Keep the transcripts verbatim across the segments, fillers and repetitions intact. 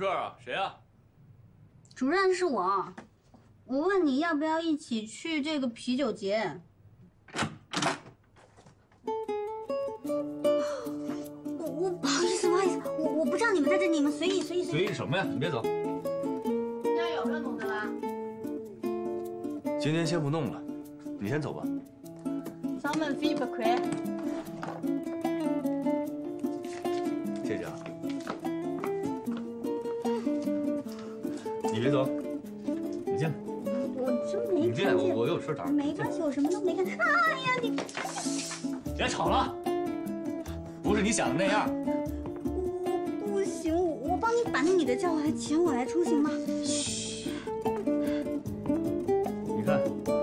客啊？谁啊？ 主任是我，我问你要不要一起去这个啤酒节？我我不好意思，不好意思，我我不知道你们在这，你们随意随意随意什么呀？你别走。 今天有热弄的啦？ 今天先不弄了，你先走吧。 咱们飞不亏。 谢谢啊。你别走，你进来。 我真没你进来，我看见。 我有事找你。 没关系，我什么都没干。哎呀，你别吵了，不是你想的那样。 我不行，我我帮你把那女的叫过来，请我来出行吗？嘘。 你看。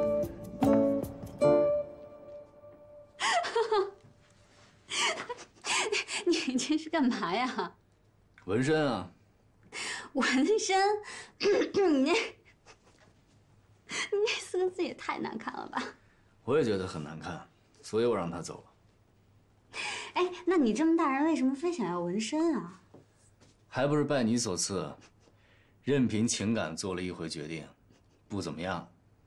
你这是干嘛呀？ 纹身啊。 纹身？你那，你那四个字也太难看了吧？ 我也觉得很难看，所以我让他走了。 哎，那你这么大人，为什么非想要纹身啊？ 还不是拜你所赐，任凭情感做了一回决定，不怎么样。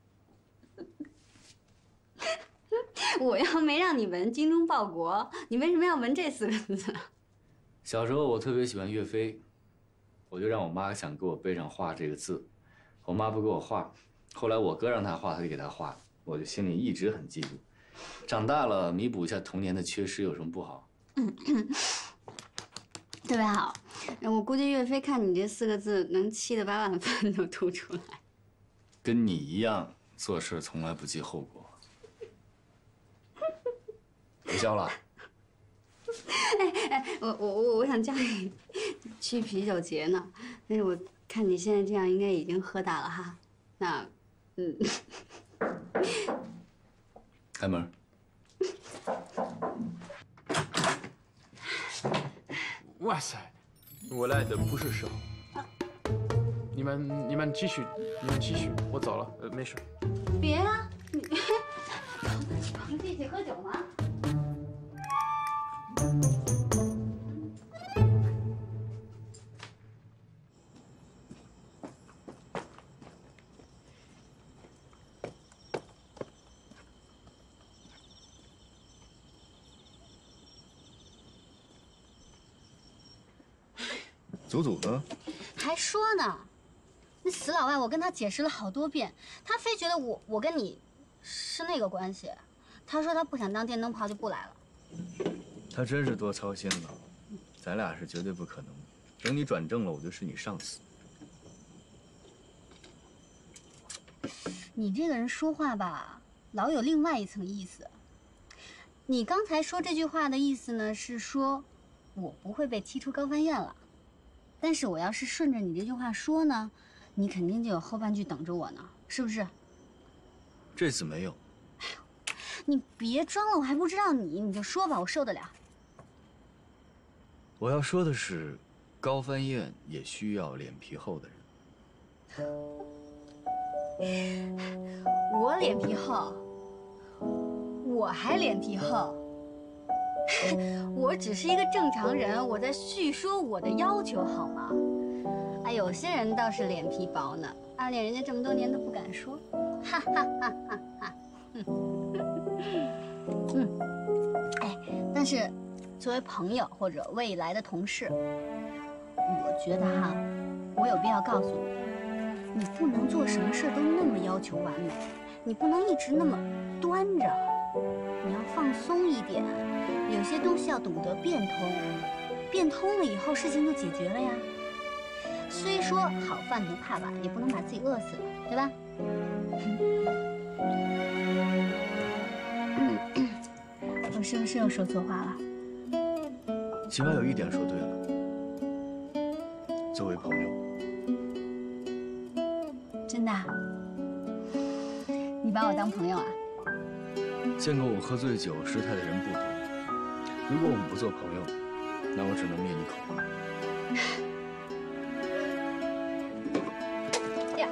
我要没让你纹精忠报国，你为什么要纹这四个字？ 小时候我特别喜欢岳飞，我就让我妈想给我背上画这个字，我妈不给我画，后来我哥让她画，她就给她画了，我就心里一直很记住。长大了弥补一下童年的缺失有什么不好？ 嗯，特别好。我估计岳飞看你这四个字，能气得把晚饭都吐出来。 跟你一样，做事从来不计后果。别笑了。 哎哎，我我我我想叫你去啤酒节呢，但是我看你现在这样，应该已经喝大了哈。那，嗯， 开门。 哇塞，我来的不是时候。你们你们继续，你们继续，我走了，呃，没事。 别啊，你我们一起喝酒吗？ 祖祖呢？ 还说呢，那死老外，我跟他解释了好多遍，他非觉得我我跟你是那个关系。他说他不想当电灯泡就不来了。 他真是多操心了，咱俩是绝对不可能的。等你转正了，我就是你上司。 你这个人说话吧，老有另外一层意思。你刚才说这句话的意思呢，是说我不会被踢出高翻院了。但是我要是顺着你这句话说呢，你肯定就有后半句等着我呢，是不是？ 这次没有。 你别装了，我还不知道你，你就说吧，我受得了。 我要说的是，高翻燕也需要脸皮厚的人。我脸皮厚，我还脸皮厚。我只是一个正常人，我在叙说我的要求，好吗？哎，有些人倒是脸皮薄呢，暗恋人家这么多年都不敢说，哈哈哈哈哈。嗯，哎，但是作为朋友或者未来的同事，我觉得哈，我有必要告诉你，你不能做什么事都那么要求完美，你不能一直那么端着，你要放松一点。有些东西要懂得变通，变通了以后事情就解决了呀。虽说好饭不怕晚，也不能把自己饿死了，对吧？我是不是又说错话了？ 起码有一点说对了，作为朋友。 真的？你把我当朋友啊？ 见过我喝醉酒失态的人不多。如果我们不做朋友，那我只能灭你口。 呀，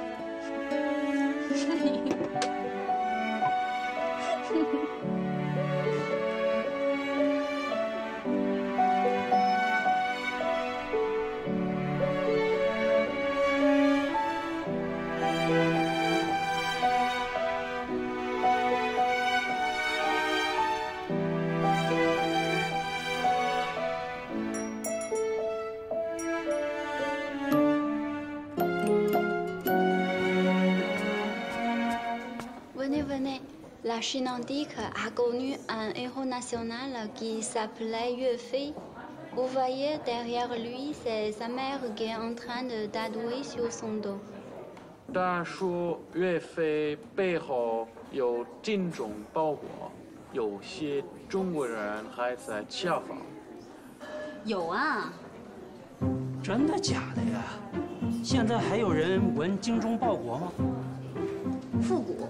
La Chine antique a connu un héros national qui s'appelait Yue Fei. Vous voyez derrière lui, c'est sa mère qui est en train de tatouer sur son dos. 但说岳飞背后有精忠报国，有些中国人还在效仿。 有啊， 真的假的呀？现在还有人闻精忠报国吗？ 复古。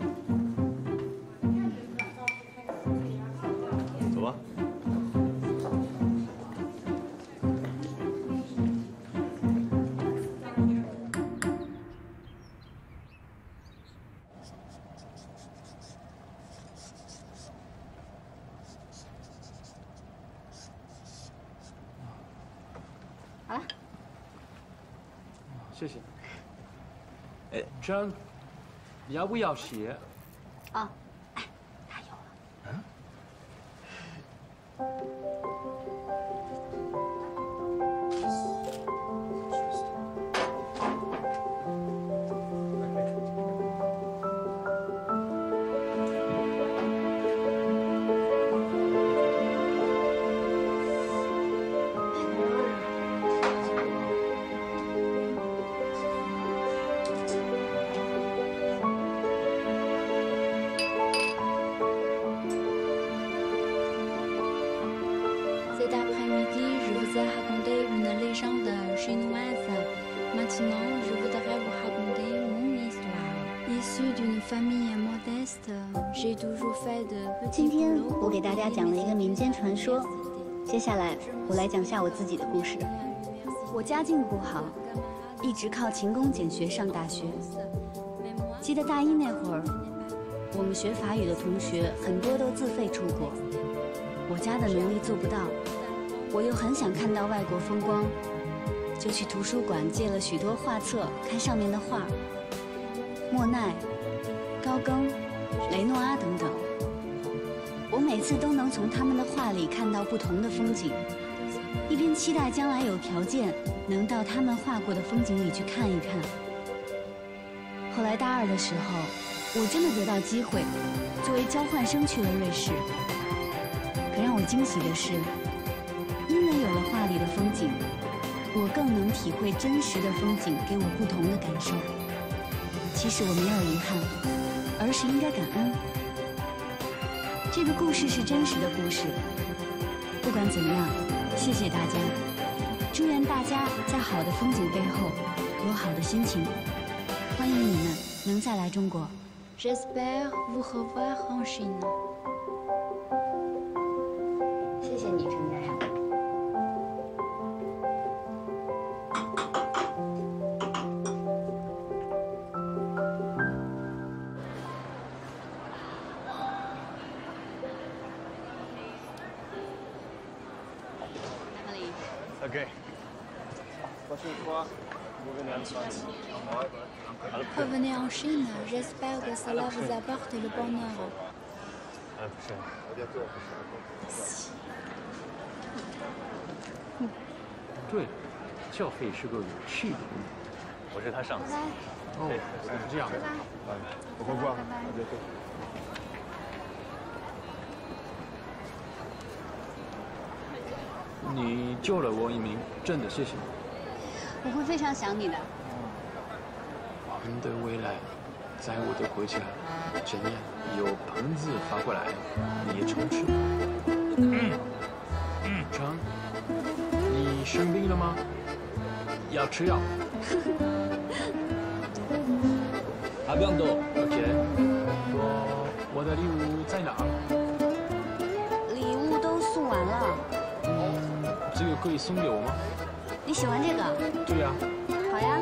走吧。 好了。 谢谢。哎，真，要不要鞋？ 哦，哎，他有了。嗯。 Cet après-midi, je vous ai raconté une légende chinoise. Maintenant, je voudrais vous raconter mon histoire. Issue d'une famille modeste, j'ai toujours fait de 今 petits 天 boulots 我给大家讲了一个民间传说，接下来我来讲下我自己的故事。我家境不好，一直靠勤工俭学上大学。记得大一那会儿，我们学法语的同学很多都自费出国，我家的能力做不到，我又很想看到外国风光，就去图书馆借了许多画册，看上面的画，莫奈、高更、雷诺阿等等。我每次都能从他们的画里看到不同的风景，一边期待将来有条件能到他们画过的风景里去看一看。后来大二的时候，我真的得到机会，作为交换生去了瑞士。可让我惊喜的是，因为有了画里的风景，我更能体会真实的风景给我不同的感受。其实我没有遗憾，而是应该感恩。这个故事是真实的故事。不管怎么样，谢谢大家，祝愿大家在好的风景背后有好的心情。欢迎你们能再来中国。 J'espère vous revoir en Chine. 谢谢你，程家阳。 OK。 Revenez en Chine, j'espère que cela vous apporte le bonheur. 哎，不是， 对，教费是个有趣的人。 我是他上司。 哦，是这样。 我回国。 你救了我一命，真的谢谢你。 我会非常想你的。 我们的未来，在我的国家，这样有棚子发过来，你也常吃。嗯嗯，成，你生病了吗？要吃药。 阿不多 OK， 我我的礼物在哪？ 礼物都送完了。 嗯，这个可以送给我吗？ 你喜欢这个？ 对呀。 好呀。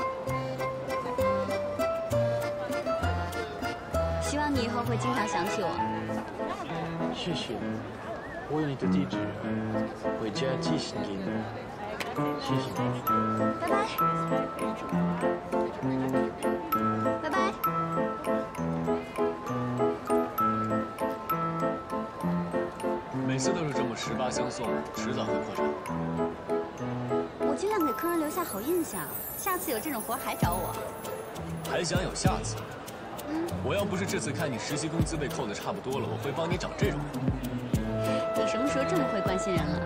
希望你以后会经常想起我。 谢谢，我有你的地址，回家寄信给你。谢谢。 拜拜。拜拜。 每次都是这么十八相送，迟早会破产。 我尽量给客人留下好印象，下次有这种活还找我。 还想有下次？ 嗯， 我要不是这次看你实习工资被扣的差不多了，我会帮你找这种人。 你什么时候这么会关心人了？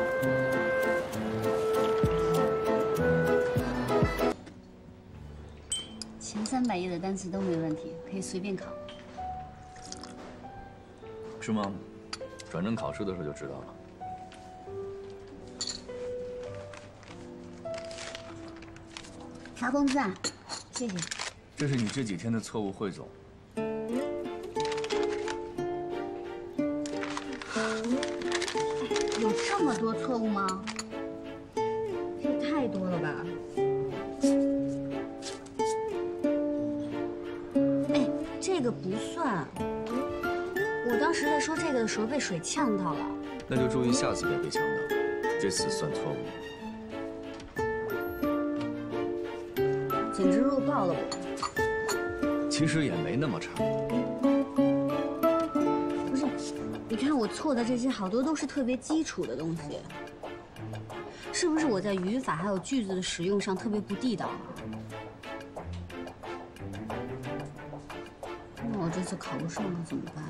前三百页的单词都没问题，可以随便考。 是吗？转正考试的时候就知道了。 发工资啊，谢谢。 这是你这几天的错误汇总。 有这么多错误吗？这太多了吧？哎，这个不算。我当时在说这个的时候被水呛到了。 那就注意下次别被呛到，这次算错误。 简直弱爆了我！ 其实也没那么差。 不是，你看我错的这些好多都是特别基础的东西，是不是我在语法还有句子的使用上特别不地道啊？那我这次考不上了怎么办？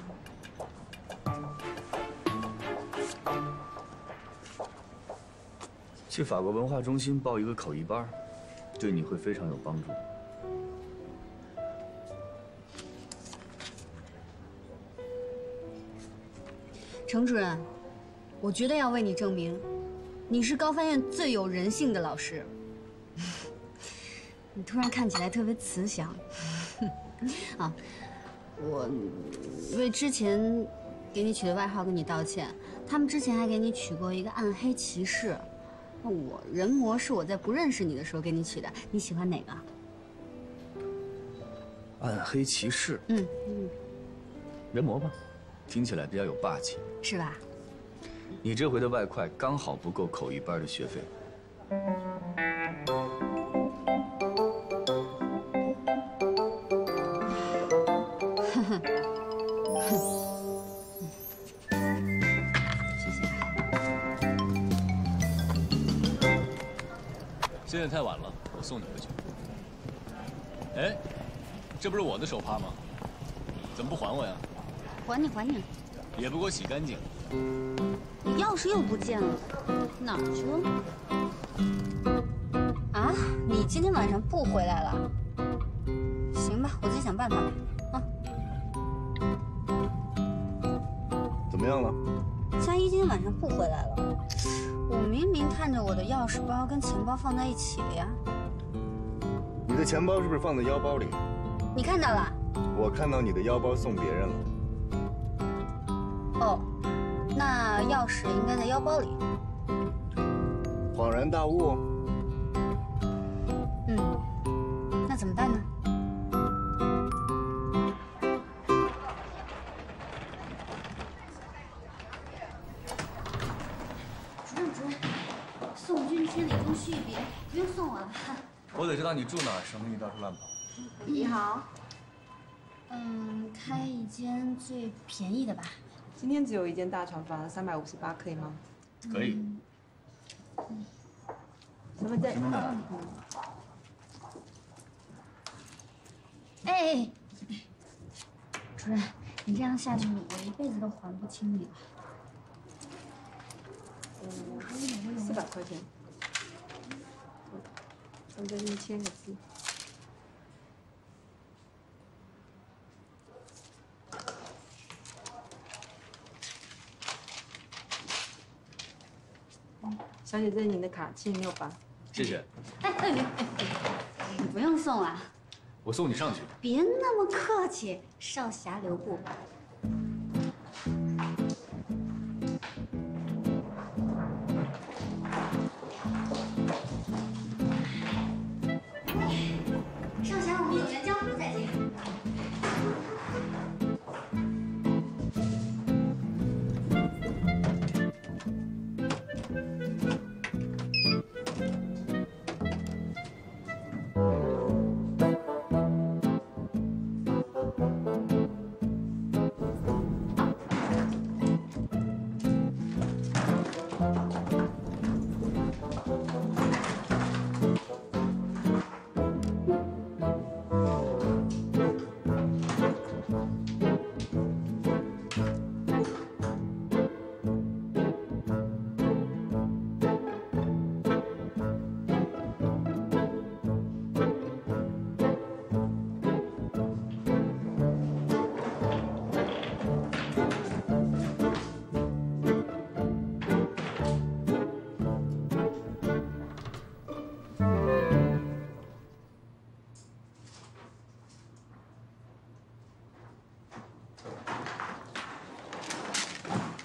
去法国文化中心报一个口译班，对你会非常有帮助。 程主任，我觉得要为你证明，你是高翻院最有人性的老师。你突然看起来特别慈祥。啊，我为之前给你取的外号跟你道歉。他们之前还给你取过一个暗黑骑士。我人魔是我在不认识你的时候给你取的，你喜欢哪个？ 暗黑骑士。 嗯嗯， 人魔吧，听起来比较有霸气， 是吧？ 你这回的外快刚好不够口译班的学费。 呵呵，谢谢。 现在太晚了，我送你回去。哎，这不是我的手帕吗？怎么不还我呀？ 还你还你。 也不给我洗干净。 你钥匙又不见了，哪儿去了？啊，你今天晚上不回来了？行吧，我自己想办法吧。啊， 怎么样了？ 佳一今天晚上不回来了。我明明看着我的钥匙包跟钱包放在一起了呀。 你的钱包是不是放在腰包里？ 你看到了？ 我看到你的腰包送别人了。 哦，那钥匙应该在腰包里。 恍然大悟。 嗯，那怎么办呢？主任，主任，送君千里共须一别，不用送我了。 我得知道你住哪儿，省得你到处乱跑。 你好，嗯，开一间最便宜的吧。 今天只有一间大肠房，三百五十八，可以吗？ 可以。 嗯， 身份证。 身份证。 哎，主任，你这样下去，我一辈子都还不清你了。 嗯，四百块钱。我在这边签个字。小姐，这是您的卡，七零六八。 谢谢。 哎哎哎哎，你不用送了。 我送你上去。 别那么客气，少侠留步。少侠，我们有缘江湖再见。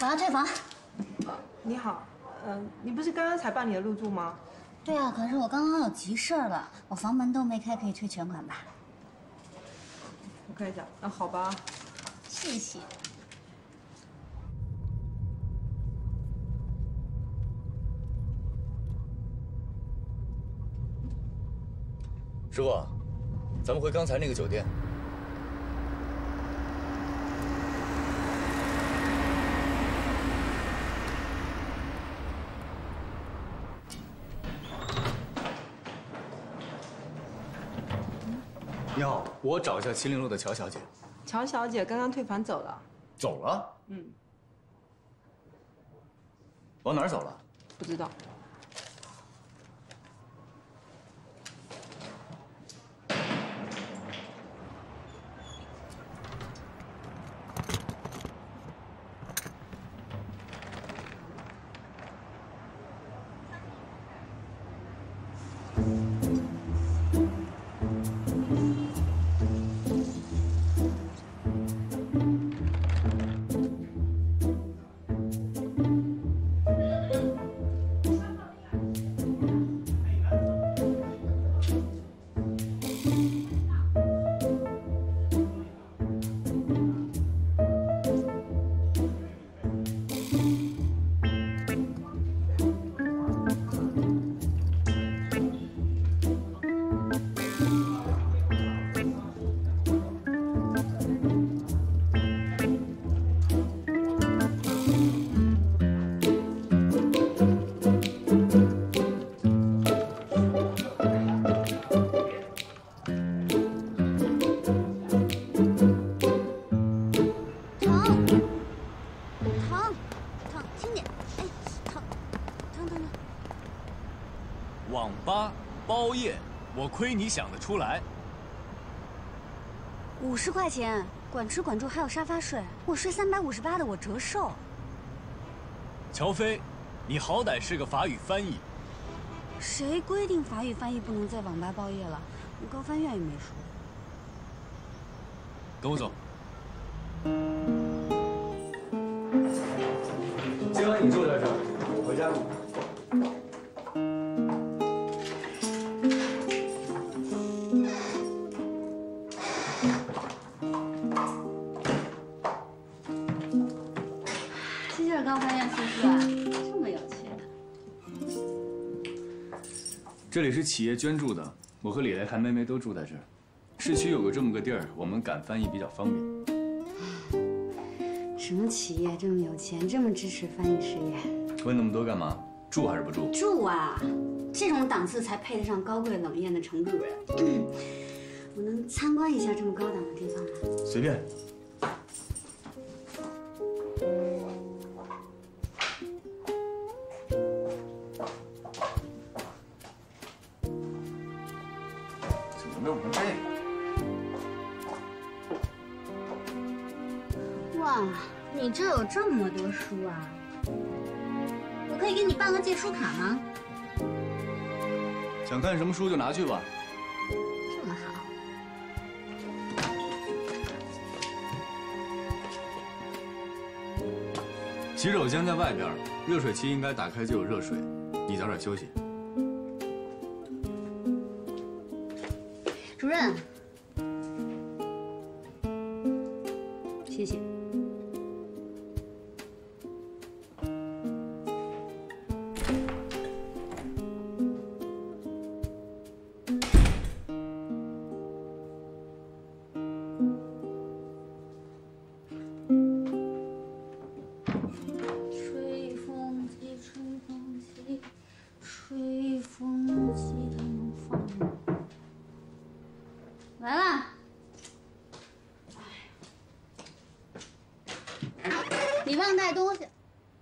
要退房。 你好，嗯、呃，你不是刚刚才办理了入住吗？ 对啊，可是我刚刚有急事儿了，我房门都没开，可以退全款吧？ 我看一下，那好吧。 谢谢。 师傅，咱们回刚才那个酒店。你好，我找一下麒麟路的乔小姐。 乔小姐刚刚退房走了。 走了？ 嗯。 往哪儿走了？ 不知道。 网吧包夜，我亏你想得出来。 五十块钱，管吃管住还有沙发睡，我睡三百五十八的，我折寿。 乔飞，你好歹是个法语翻译。 谁规定法语翻译不能在网吧包夜了？高翻院也没说。 跟我走。 今晚你住在这儿，我回家。 高翻院叔叔啊，这么有钱。 这里是企业捐助的，我和李雷、韩梅梅都住在这儿。市区有个这么个地儿，我们赶翻译比较方便。 什么企业这么有钱，这么支持翻译事业？ 问那么多干嘛？住还是不住？ 住啊！这种档次才配得上高贵冷艳的程主任。嗯、我能参观一下这么高档的地方吗？ 随便。 弄成这个！哇，你这有这么多书啊！我可以给你办个借书卡吗？ 想看什么书就拿去吧。 这么好。 洗手间在外边，热水器应该打开就有热水。你早点休息。 主任，谢谢。吹风机，吹风机，吹风机，它能放吗？ 来了，你忘带东西。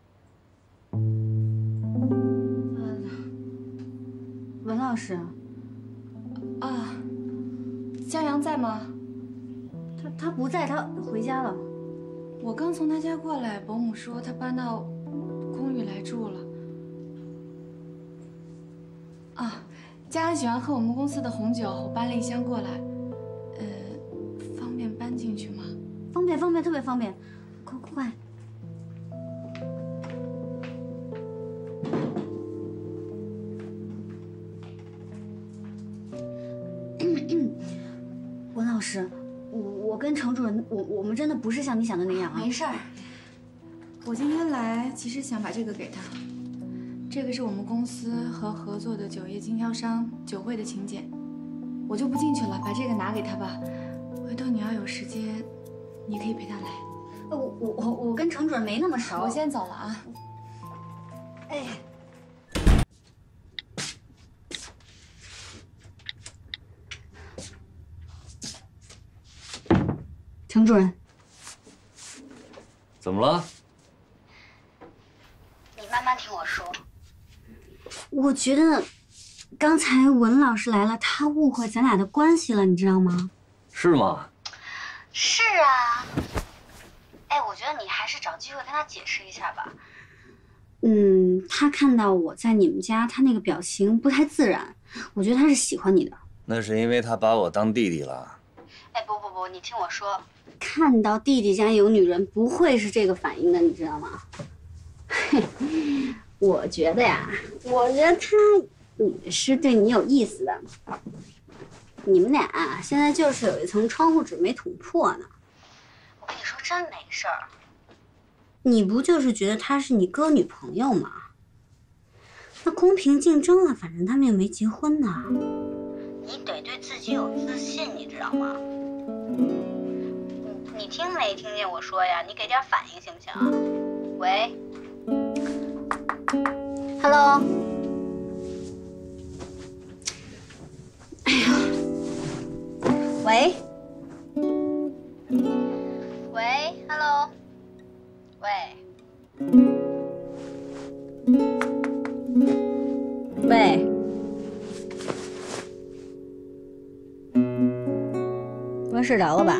文老师， 啊，江阳在吗？ 他他不在，他回家了。 我刚从他家过来，保姆说他搬到公寓来住了。啊，江阳喜欢喝我们公司的红酒，我搬了一箱过来。 呃，方便搬进去吗？ 方便，方便，特别方便，快快快！ 老师，我我跟程主任，我我们真的不是像你想的那样啊。 没事儿，我今天来其实想把这个给他，这个是我们公司和合作的酒业经销商酒会的请柬，我就不进去了，把这个拿给他吧。回头你要有时间，你可以陪他来。 我我我我跟程主任没那么熟， 我先走了啊。 哎。 程主任， 怎么了？ 你慢慢听我说。我觉得刚才文老师来了，他误会咱俩的关系了，你知道吗？ 是吗？ 是啊。哎，我觉得你还是找机会跟他解释一下吧。嗯，他看到我在你们家，他那个表情不太自然，我觉得他是喜欢你的。 那是因为他把我当弟弟了。 哎，不不不，你听我说。 看到弟弟家有女人，不会是这个反应的，你知道吗？嘿，我觉得呀，我觉得他也是对你有意思的。你们俩现在就是有一层窗户纸没捅破呢。我跟你说，真没事儿。你不就是觉得她是你哥女朋友吗？那公平竞争啊，反正他们又没结婚呢。你得对自己有自信，你知道吗？ 你听没听见我说呀？你给点反应行不行啊？喂 ，Hello。哎呀，喂，喂 ，Hello， 喂，喂，我睡着了吧？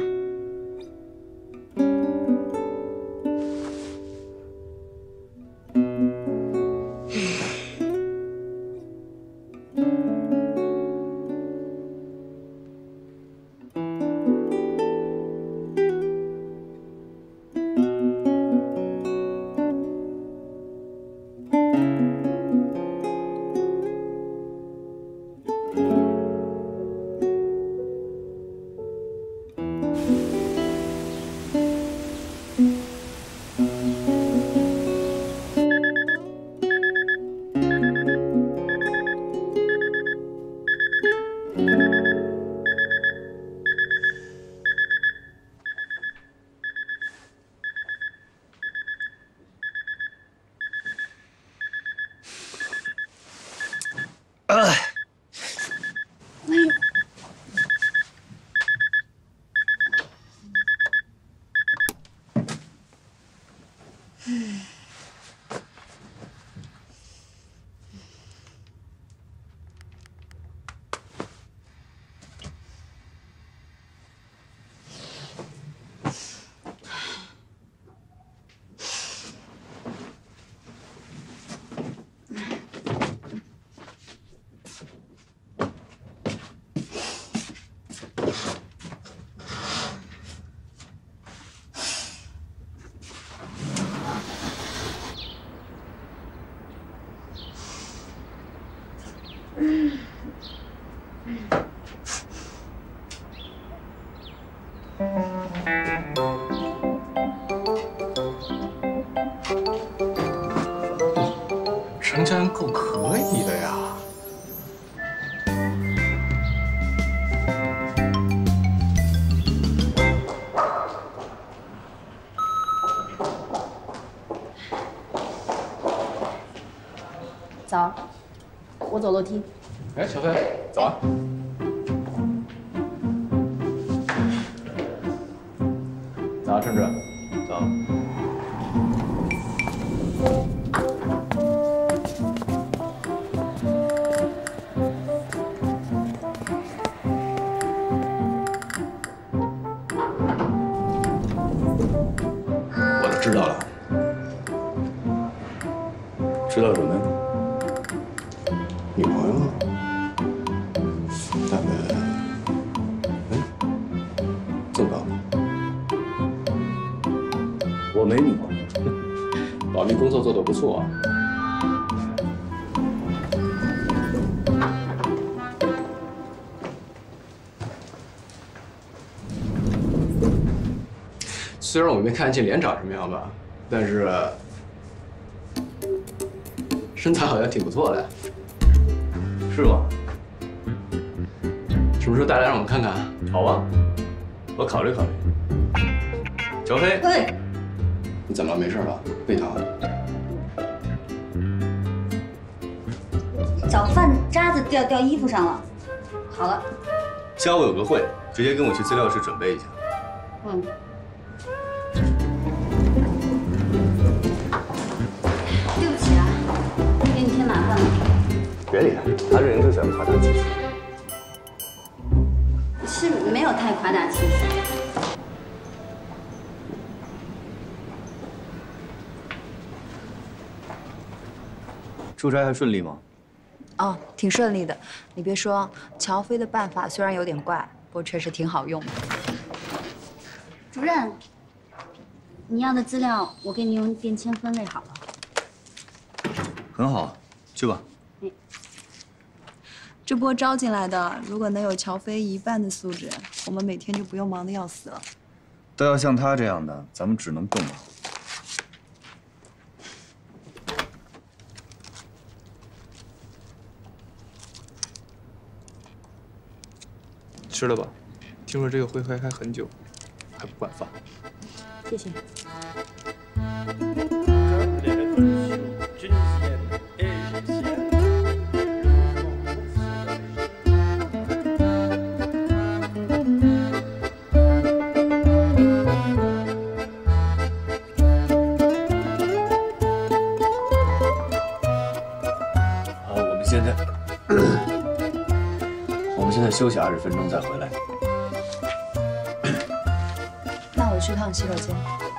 陈家人够可以的呀。 早，我走楼梯。 哎，小飞，走啊。 早，陈主任，早。 我都知道了。知道什么呀？女朋友啊？大概，哎，这么高？ 我没女朋友， 保密工作做得不错啊。 虽然我没看见脸长什么样吧，但是身材好像挺不错的， 是吗？ 什么时候带来让我们看看？ 好啊，我考虑考虑。乔飞， 喂， 你怎么了？没事吧？胃疼？ 早饭渣子掉掉衣服上了。好了。 下午有个会，直接跟我去资料室准备一下。 嗯。对不起啊，给你添麻烦了。 别理他，他这人就喜欢夸大其词。 是没有太夸大其词。 出差还顺利吗？ 哦，挺顺利的。你别说，乔飞的办法虽然有点怪，不过确实挺好用的。 主任，你要的资料我给你用便签分类好了。 很好，去吧。 嗯。 这波招进来的，如果能有乔飞一半的素质，我们每天就不用忙得要死了。 都要像他这样的，咱们只能更忙。 吃了吧，听说这个会还开很久，还不管饭。 谢谢。 好，我们现在。我们现在休息二十分钟再回来。 那我去趟洗手间。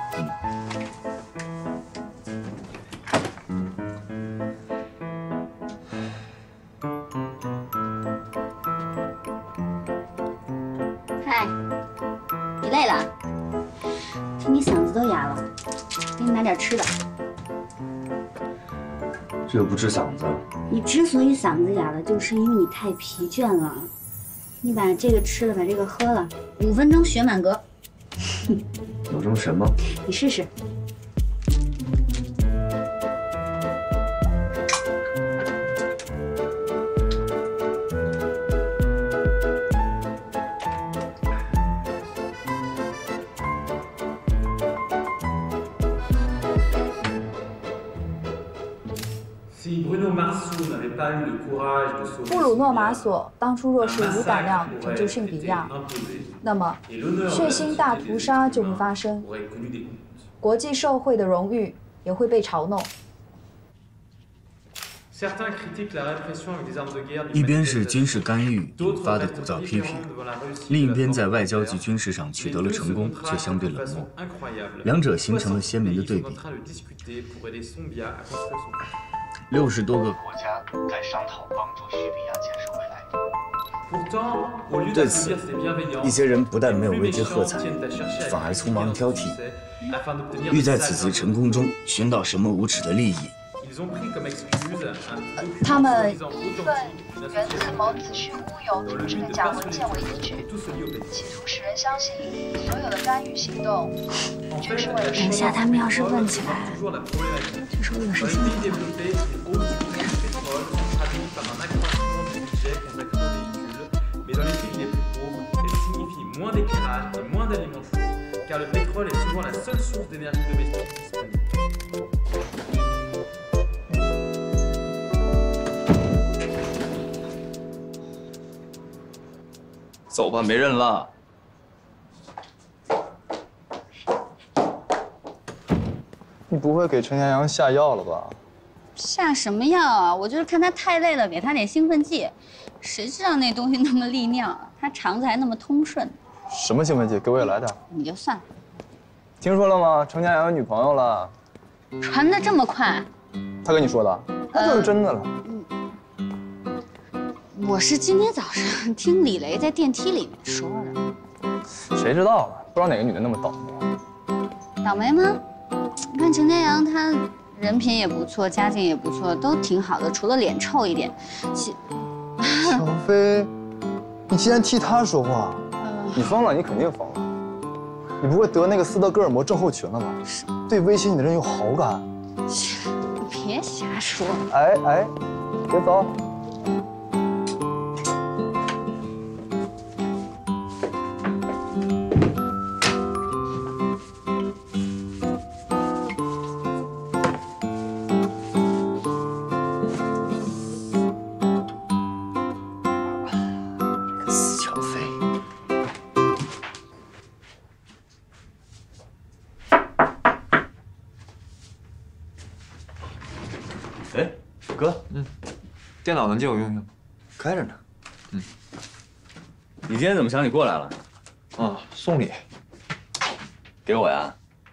嗨，你累了？听你嗓子都哑了，给你拿点吃的。 这又不治嗓子。 你之所以嗓子哑了，就是因为你太疲倦了。你把这个吃了，把这个喝了，五分钟血满格。 有这么神吗？ 你试试。 布鲁诺·马索当初若是有胆量拯救圣比亚，那么血腥大屠杀就会发生，国际社会的荣誉也会被嘲弄。 一边是军事干预引发的鼓噪批评，另一边在外交及军事上取得了成功，却相对冷漠，两者形成了鲜明的对比。六十多个国家该商讨帮助叙利亚建设未来。对此，一些人不但没有为之喝彩，反而匆忙挑剔，欲在此次成功中寻到什么无耻的利益。 他们以一份源自某子虚乌有组织的假文件为依据，企图使人相信所有的干预行动均是为了。 等下他们要是问起来，就说有事情做。 走吧，没人了。 你不会给陈阳阳下药了吧？ 下什么药啊？我就是看他太累了，给他点兴奋剂。谁知道那东西那么利尿，他肠子还那么通顺。 什么兴奋剂？给我也来点。 你就算了。 听说了吗？程家阳有女朋友了。 传得这么快？ 他跟你说的？那就是真的了。 嗯，我是今天早上听李雷在电梯里面说的。 谁知道了？不知道哪个女的那么倒霉。 倒霉吗？你看陈家阳他人品也不错，家境也不错，都挺好的，除了脸臭一点。其小飞，你竟然替他说话，你疯了！你肯定疯了。 你不会得那个斯德哥尔摩症候群了吧？对威胁你的人有好感。 别瞎说。 哎哎，别走。 电脑能借我用用吗？ 开着呢。嗯。你今天怎么想起过来了？ 啊，送礼。 给我呀？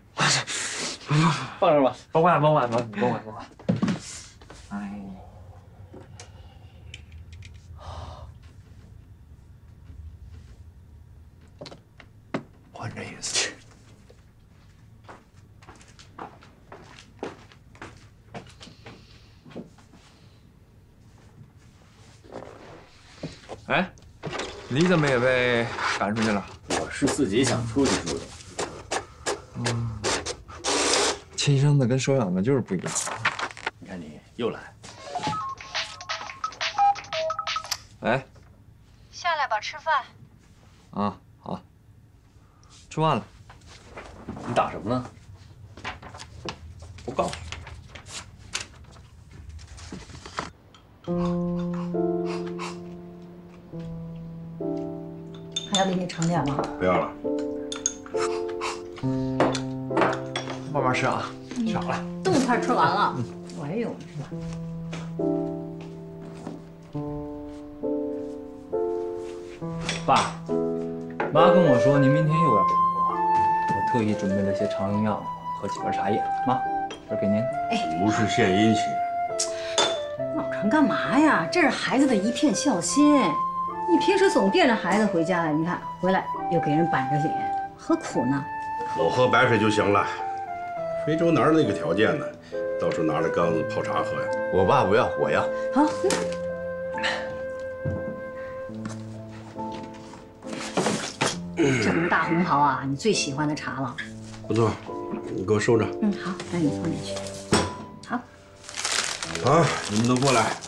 放这儿吧。 甭管甭管甭管甭管甭管。哎。换这意思。哎，你怎么也被赶出去了？ 我是自己想出去住的。 嗯，亲生的跟收养的就是不一样。 你看你又来。 哎， 下来吧，吃饭。 啊，好。吃饭了。 你打什么呢？ 不告诉你。还要给你盛点吗？ 不要了。 慢慢吃啊，少了。 这么快吃完了？我也有呢。 爸，妈跟我说您明天又要给我过，我特意准备了些常用药和几根茶叶。妈，这给您。 哎， 不是献殷勤。 老常干嘛呀？这是孩子的一片孝心。你平时总惦着孩子回家来，你看回来又给人板着脸，何苦呢？ 我喝白水就行了。非洲哪有那个条件呢？到时候拿着缸子泡茶喝呀。 我爸不要，我要。 好。这瓶大红袍啊，你最喜欢的茶了。 不错，你给我收着。 嗯，好，那你放进去。好。 好，你们都过来。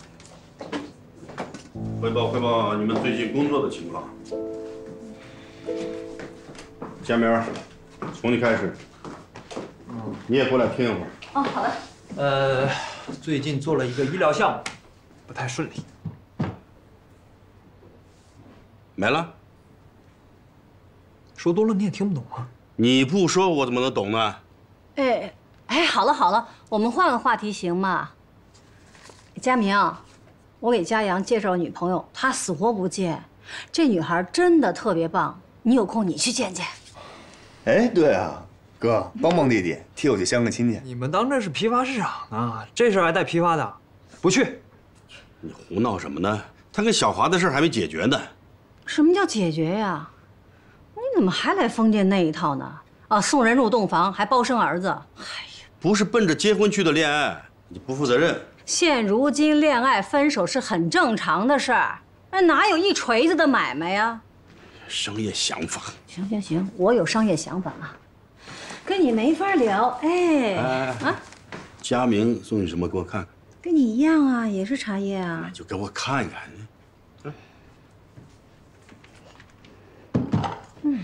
汇报汇报你们最近工作的情况。佳明，从你开始。嗯，你也过来听一会儿。 哦，好的。 呃，最近做了一个医疗项目，不太顺利。 没了？ 说多了你也听不懂啊。 你不说我怎么能懂呢？ 哎哎，好了好了，我们换个话题行吗？佳明。我给佳阳介绍女朋友，他死活不见。这女孩真的特别棒，你有空你去见见。 哎，对啊，哥，帮帮弟弟，替我去相个亲戚。 你们当这是批发市场呢？这事儿还带批发的？不去。 你胡闹什么呢？他跟小华的事还没解决呢。 什么叫解决呀？你怎么还来封建那一套呢？啊，送人入洞房，还包生儿子。哎呀， 不是奔着结婚去的恋爱，你不负责任。 现如今恋爱分手是很正常的事儿，那哪有一锤子的买卖呀？ 商业想法。 行行行，我有商业想法啊，跟你没法聊。哎， 哎啊，佳明送你什么？给我看看。 跟你一样啊，也是茶叶啊。 就给我看看。 嗯。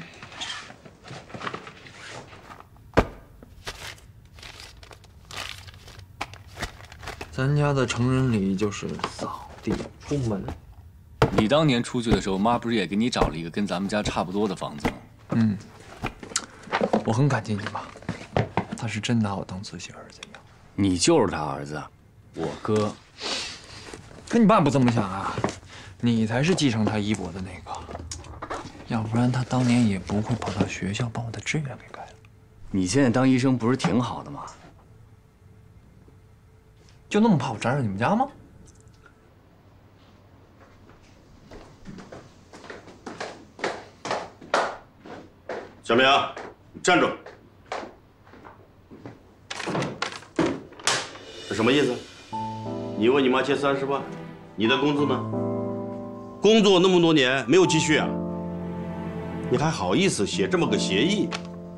咱家的成人礼就是扫地出门。 你当年出去的时候，妈不是也给你找了一个跟咱们家差不多的房子吗？ 嗯，我很感激你妈，她是真拿我当自己儿子一样。 你就是他儿子，我哥。 可你爸不这么想啊，你才是继承他衣钵的那个，要不然他当年也不会跑到学校把我的志愿给改了。 你现在当医生不是挺好的吗？ 就那么怕我沾上你们家吗？ 小明，站住！这什么意思？你问你妈借三十万，你的工资呢？工作那么多年没有积蓄啊？你还好意思写这么个协议？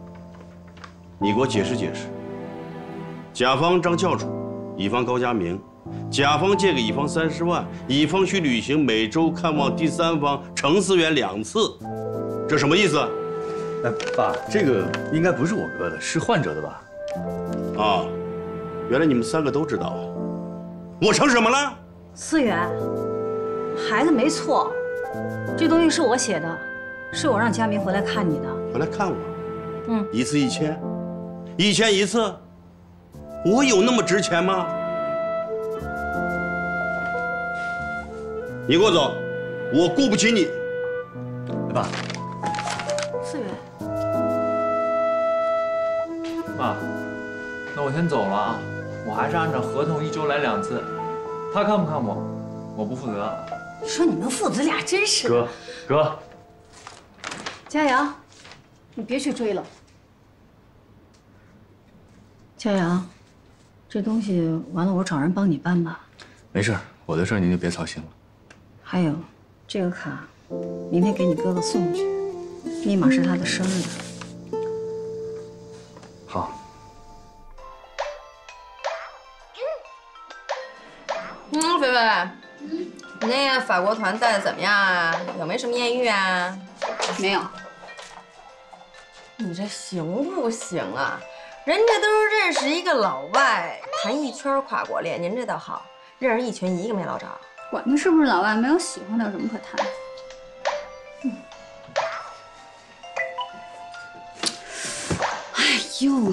你给我解释解释。甲方张教主，乙方高佳明，甲方借给乙方三十万，乙方需履行每周看望第三方程思源两次，这什么意思？ 哎，爸，这个应该不是我哥的，是患者的吧？ 啊，原来你们三个都知道啊。我成什么了？ 思源，孩子没错，这东西是我写的，是我让佳明回来看你的。 回来看我？ 嗯， 一次一千，一千一次，我有那么值钱吗？你给我走，我雇不起你。 爸， 思源， 爸，那我先走了啊。我还是按照合同一周来两次，他看不看我，我不负责。 你说你们父子俩真是…… 哥，哥， 佳阳，你别去追了。佳阳，这东西完了，我找人帮你搬吧。 没事，我的事您就别操心了。 还有，这个卡，明天给你哥哥送去，密码是他的生日。 好。 嗯，菲菲，嗯，你那个法国团带的怎么样啊？有没什么艳遇啊？ 没有。 你这行不行啊？人家都是认识一个老外，谈一圈跨国恋，您这倒好，认识一群一个没捞着。 管他是不是老外，没有喜欢的有什么可谈？嗯。哎呦，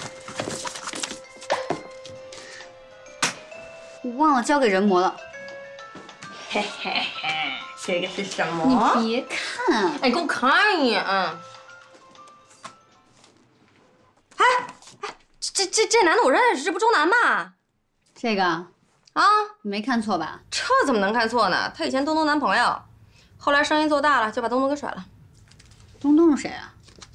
我忘了交给人模了。 嘿嘿嘿，这个是什么？ 你别看， 哎，给我看一眼。哎哎，这这这男的我认识，这不周南吧？ 这个啊， 你没看错吧？ 这怎么能看错呢？他以前东东男朋友，后来生意做大了，就把东东给甩了。 东东是谁啊？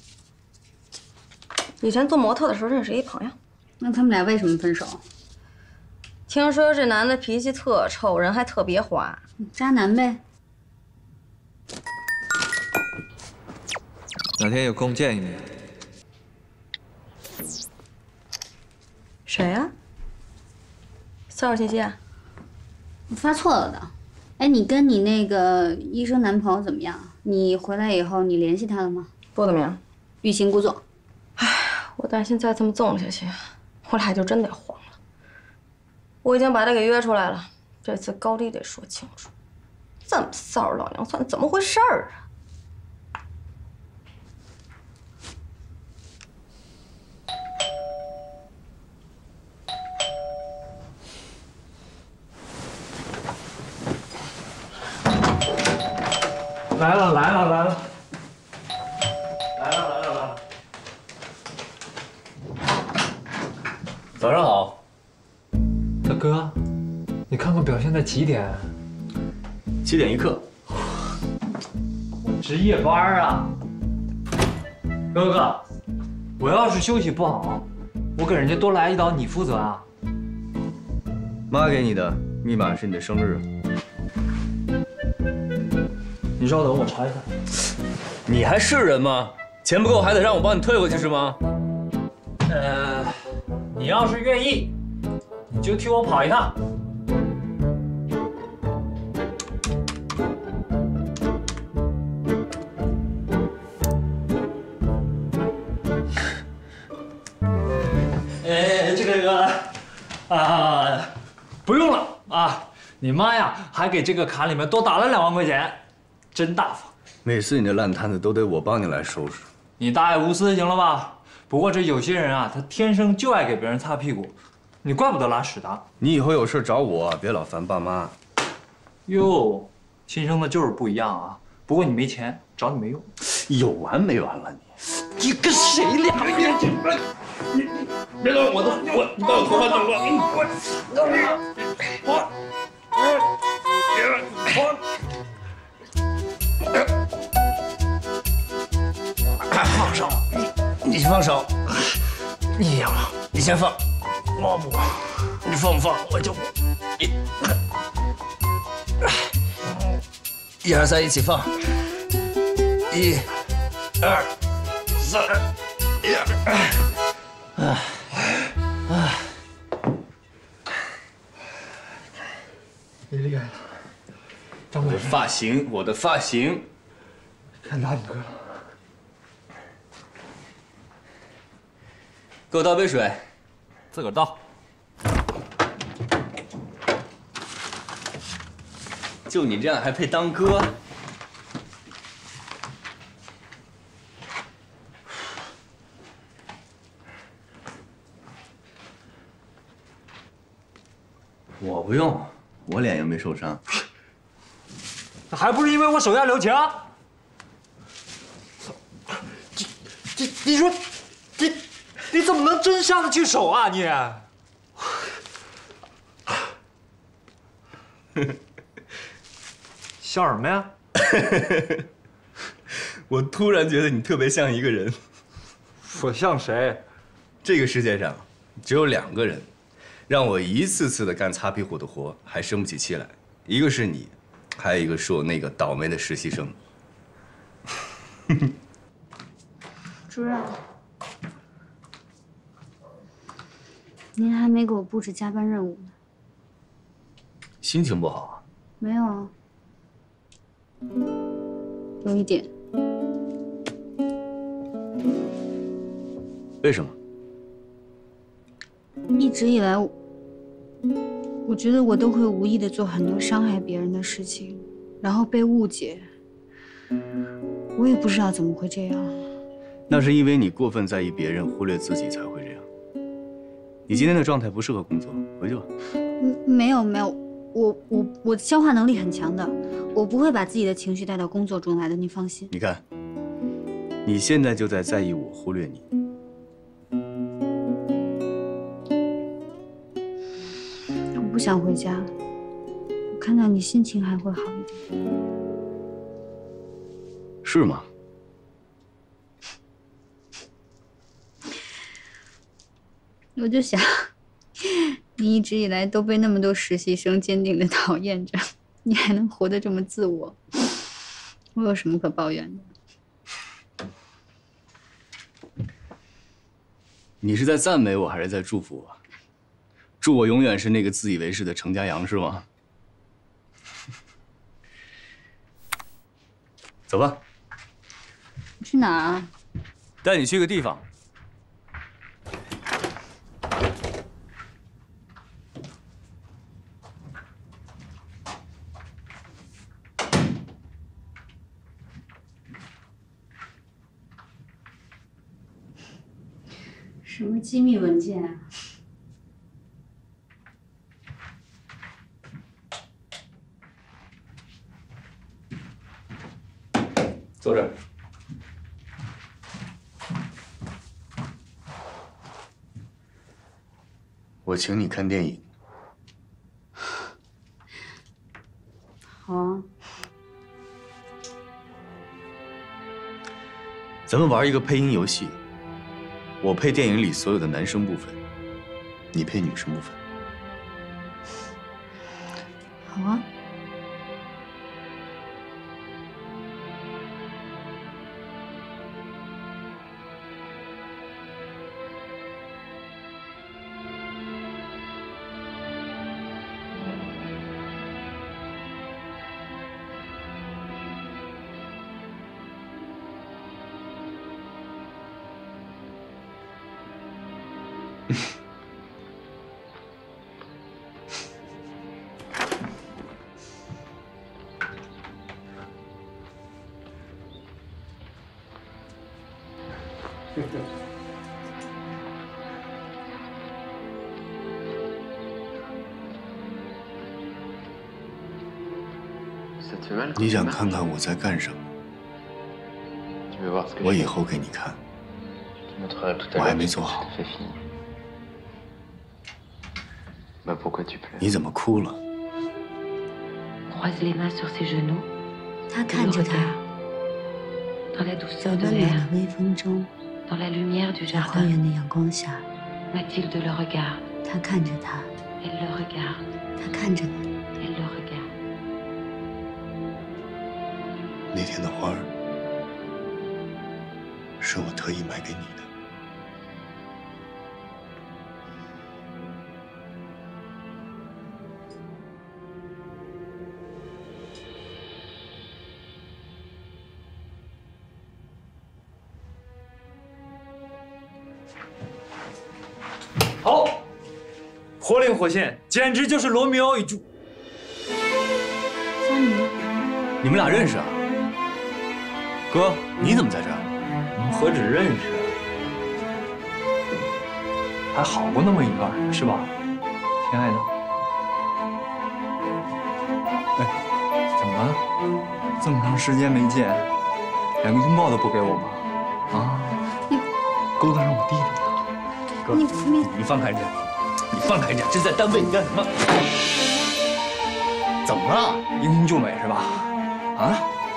以前做模特的时候认识一朋友。 那他们俩为什么分手？ 听说这男的脾气特臭，人还特别花， 渣男呗。 哪天有空见一面。 谁呀？骚扰信息啊？ 我发错了的。哎，你跟你那个医生男朋友怎么样？你回来以后你联系他了吗？ 不怎么样， 欲擒故纵。 哎，我担心再这么纵下去，我俩就真得黄了。我已经把他给约出来了，这次高低得说清楚。这么骚扰老娘算怎么回事儿啊？ 来了来了来了，来了来了来了。 早上好， 大哥，你看看表现在几点？ 七点一刻。 值夜班啊！哥哥，我要是休息不好，我给人家多来一刀，你负责啊？ 妈给你的密码是你的生日。 你稍等，我查一下。 你还是人吗？钱不够还得让我帮你退回去是吗？ 呃，你要是愿意，你就替我跑一趟。哎，这个啊，不用了啊！你妈呀，还给这个卡里面多打了两万块钱。真大方， 每次你的烂摊子都得我帮你来收拾。 你大爱无私行了吧？不过这有些人啊，他天生就爱给别人擦屁股，你怪不得拉屎的。 你以后有事找我，别老烦爸妈。 哟，亲生的就是不一样啊。不过你没钱，找你没用。 有完没完了你？ 你跟谁俩人？ 你你别动我的我，你把我头发弄乱。我我我。放手，你你放手。你呀，你先放，我不，你放不放我就不。一、一二三，一起放。一、二、三，一、二。 哎，哎， 你厉害了，张我的发型，我的发型， 看打你哥了。 给我倒杯水， 自个儿倒。 就你这样还配当哥？我不用，我脸又没受伤。 那还不是因为我手下留情？这这，你说，你你怎么能真下得去手啊你？笑什么呀？ 我突然觉得你特别像一个人。 我像谁？ 这个世界上只有两个人，让我一次次的干擦屁股的活还生不起气来，一个是你，还有一个是我那个倒霉的实习生。 主任，您还没给我布置加班任务呢。 心情不好啊？ 没有啊。有一点。 为什么？ 一直以来，我我觉得我都会无意的做很多伤害别人的事情，然后被误解。我也不知道怎么会这样。 那是因为你过分在意别人，忽略自己才会这样。你今天的状态不适合工作，回去吧。 嗯，没有没有，我我我消化能力很强的。我不会把自己的情绪带到工作中来的，你放心。 你看，你现在就在在意我，忽略你。 我不想回家，我看到你心情还会好一点。 是吗？ 我就想，你一直以来都被那么多实习生坚定的讨厌着。你还能活得这么自我，我有什么可抱怨的？ 你是在赞美我，还是在祝福我？祝我永远是那个自以为是的程家阳，是吗？走吧。 你去哪儿啊？ 带你去个地方。 什么机密文件啊？ 坐这儿。我请你看电影。 好啊。 咱们玩一个配音游戏。我配电影里所有的男生部分，你配女生部分。 好啊。 你想看看我在干什么？我以后给你看。我还没做好。你怎么哭了？ 他看着他，在温暖的微风中，在花园的阳光下，他看着他，他看着你。 那天的花儿是我特意买给你的。 活灵活现，简直就是罗密欧与朱。 佳明， 你们俩认识啊？哥，你怎么在这儿？ 我们何止认识，还好过那么一段，是吧，亲爱的？哎，怎么了？这么长时间没见，连个拥抱都不给我吗？啊？ 你勾搭上我弟弟了？哥， 你你你放开人家！你放开人家！这是在单位，你干什么？怎么了？ 英雄救美是吧？啊？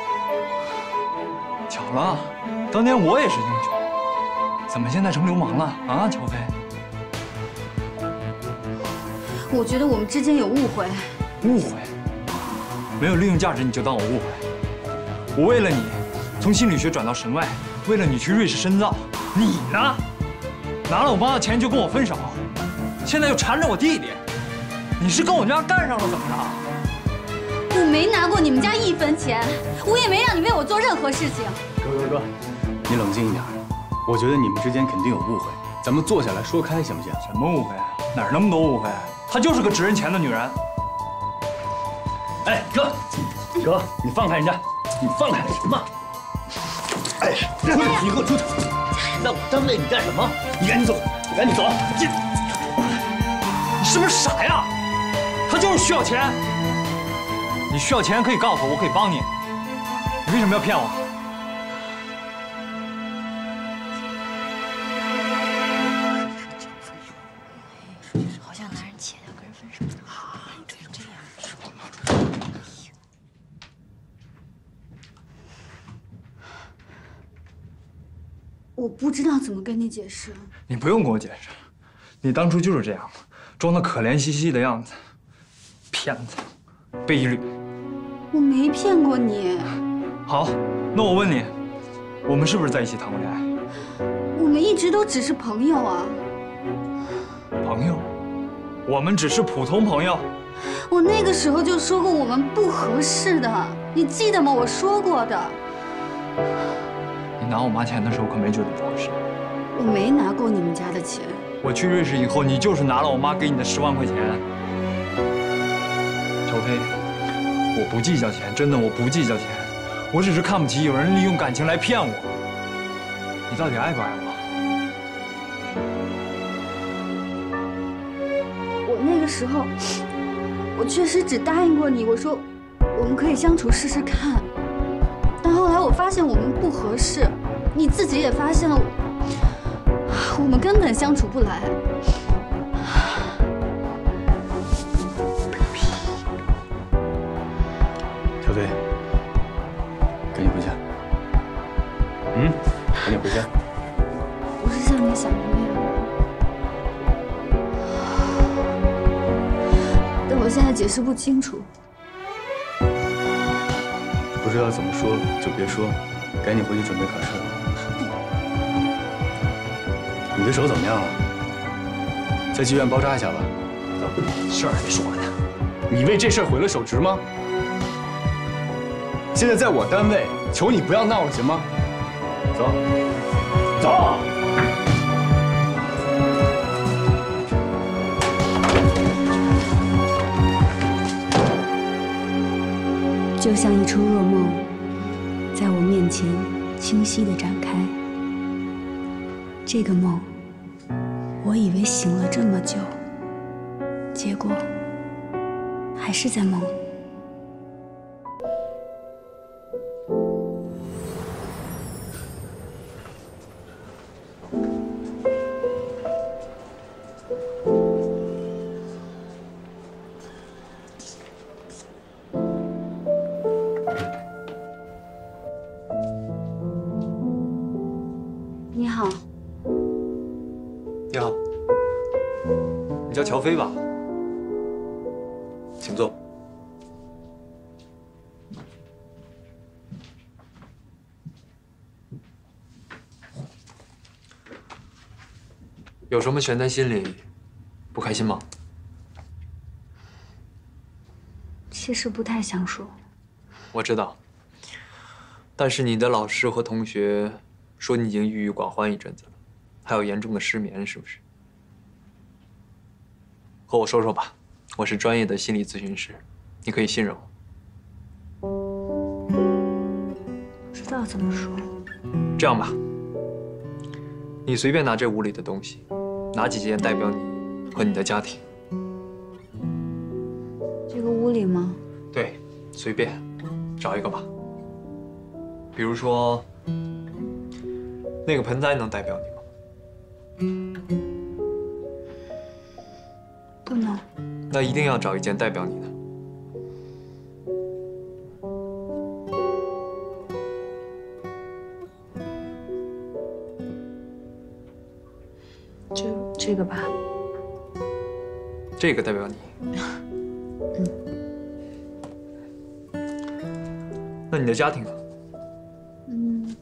巧了，当年我也是英雄，怎么现在成流氓了？啊，乔飞？ 我觉得我们之间有误会。 误会？没有利用价值你就当我误会？我为了你，从心理学转到神外，为了你去瑞士深造，你呢？拿了我妈的钱就跟我分手，现在又缠着我弟弟，你是跟我家干上了怎么着？ 我没拿过你们家一分钱，我也没让你为我做任何事情。 哥哥哥，你冷静一点。我觉得你们之间肯定有误会，咱们坐下来说开行不行？ 什么误会？哪儿那么多误会？她就是个值人钱的女人。 哎，哥，哥，你放开人家，你放开什么？哎，出去！你给我出去！在我单位你干什么？你赶紧走，你赶紧走！这， 你是不是傻呀？他就是需要钱。你需要钱可以告诉我，我可以帮你。你为什么要骗我？ 好像拿人钱要跟人分手。啊，对，这样说嘛。 我不知道怎么跟你解释。 你不用跟我解释，你当初就是这样，装的可怜兮兮的样子，骗子，卑劣。 我没骗过你。 好，那我问你，我们是不是在一起谈过恋爱？ 我们一直都只是朋友啊。 朋友？我们只是普通朋友？ 我那个时候就说过我们不合适的，你记得吗？我说过的。 你拿我妈钱的时候可没觉得不合适。 我没拿过你们家的钱。 我去瑞士以后，你就是拿了我妈给你的十万块钱。乔飞，我不计较钱，真的我不计较钱，我只是看不起有人利用感情来骗我。你到底爱不爱我？ 我那个时候，我确实只答应过你，我说我们可以相处试试看。但后来我发现我们不合适，你自己也发现了，我们根本相处不来。 小飞，赶紧回家。嗯，赶紧回家。 不是像你想的那样，但我现在解释不清楚。 不知道怎么说就别说，赶紧回去准备考试。你的手怎么样了？在剧院包扎一下吧。走，事儿还没说完呢。你为这事儿毁了手值吗？现在在我单位，求你不要闹了，行吗？走，走。 就像一出噩梦，在我面前清晰地展开。这个梦，我以为醒了这么久，结果还是在梦里。你好。 你好，你叫乔飞吧？请坐。有什么悬在心里？不开心吗？ 其实不太想说。 我知道，但是你的老师和同学说你已经郁郁寡欢一阵子了，还有严重的失眠，是不是？ 和我说说吧，我是专业的心理咨询师，你可以信任我。 不知道怎么说。 这样吧，你随便拿这屋里的东西，拿几件代表你和你的家庭。 这个屋里吗？ 对，随便找一个吧。比如说，那个盆栽能代表你吗？ 不能。 那一定要找一件代表你的。 就这个吧。 这个代表你。 嗯。 那你的家庭呢？ 嗯，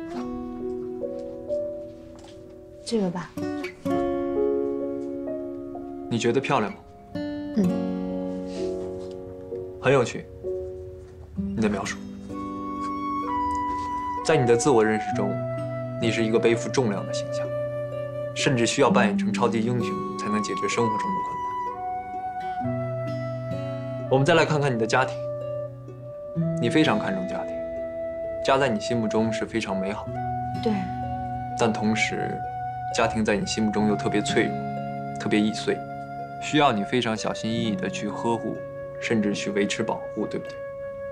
这个吧。 你觉得漂亮吗？ 嗯。 很有趣。你的描述，在你的自我认识中，你是一个背负重量的形象，甚至需要扮演成超级英雄才能解决生活中的困难。我们再来看看你的家庭，你非常看重家庭，家在你心目中是非常美好的。 对。 但同时，家庭在你心目中又特别脆弱，特别易碎，需要你非常小心翼翼地去呵护，甚至去维持保护，对不对？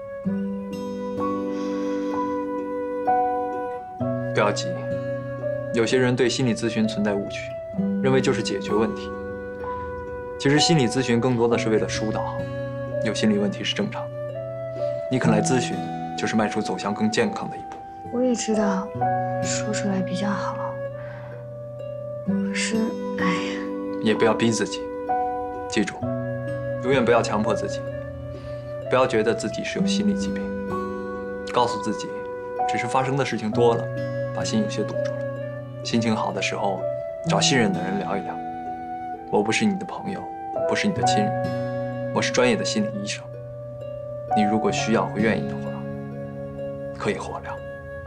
不要急，有些人对心理咨询存在误区，认为就是解决问题。其实心理咨询更多的是为了疏导，有心理问题是正常的。你肯来咨询，就是迈出走向更健康的一步。 我也知道，说出来比较好。可是，哎呀， 也不要逼自己，记住，永远不要强迫自己，不要觉得自己是有心理疾病，告诉自己，只是发生的事情多了，把心有些堵住了。心情好的时候，找信任的人聊一聊。我不是你的朋友，不是你的亲人，我是专业的心理医生。你如果需要或愿意的话，可以和我聊。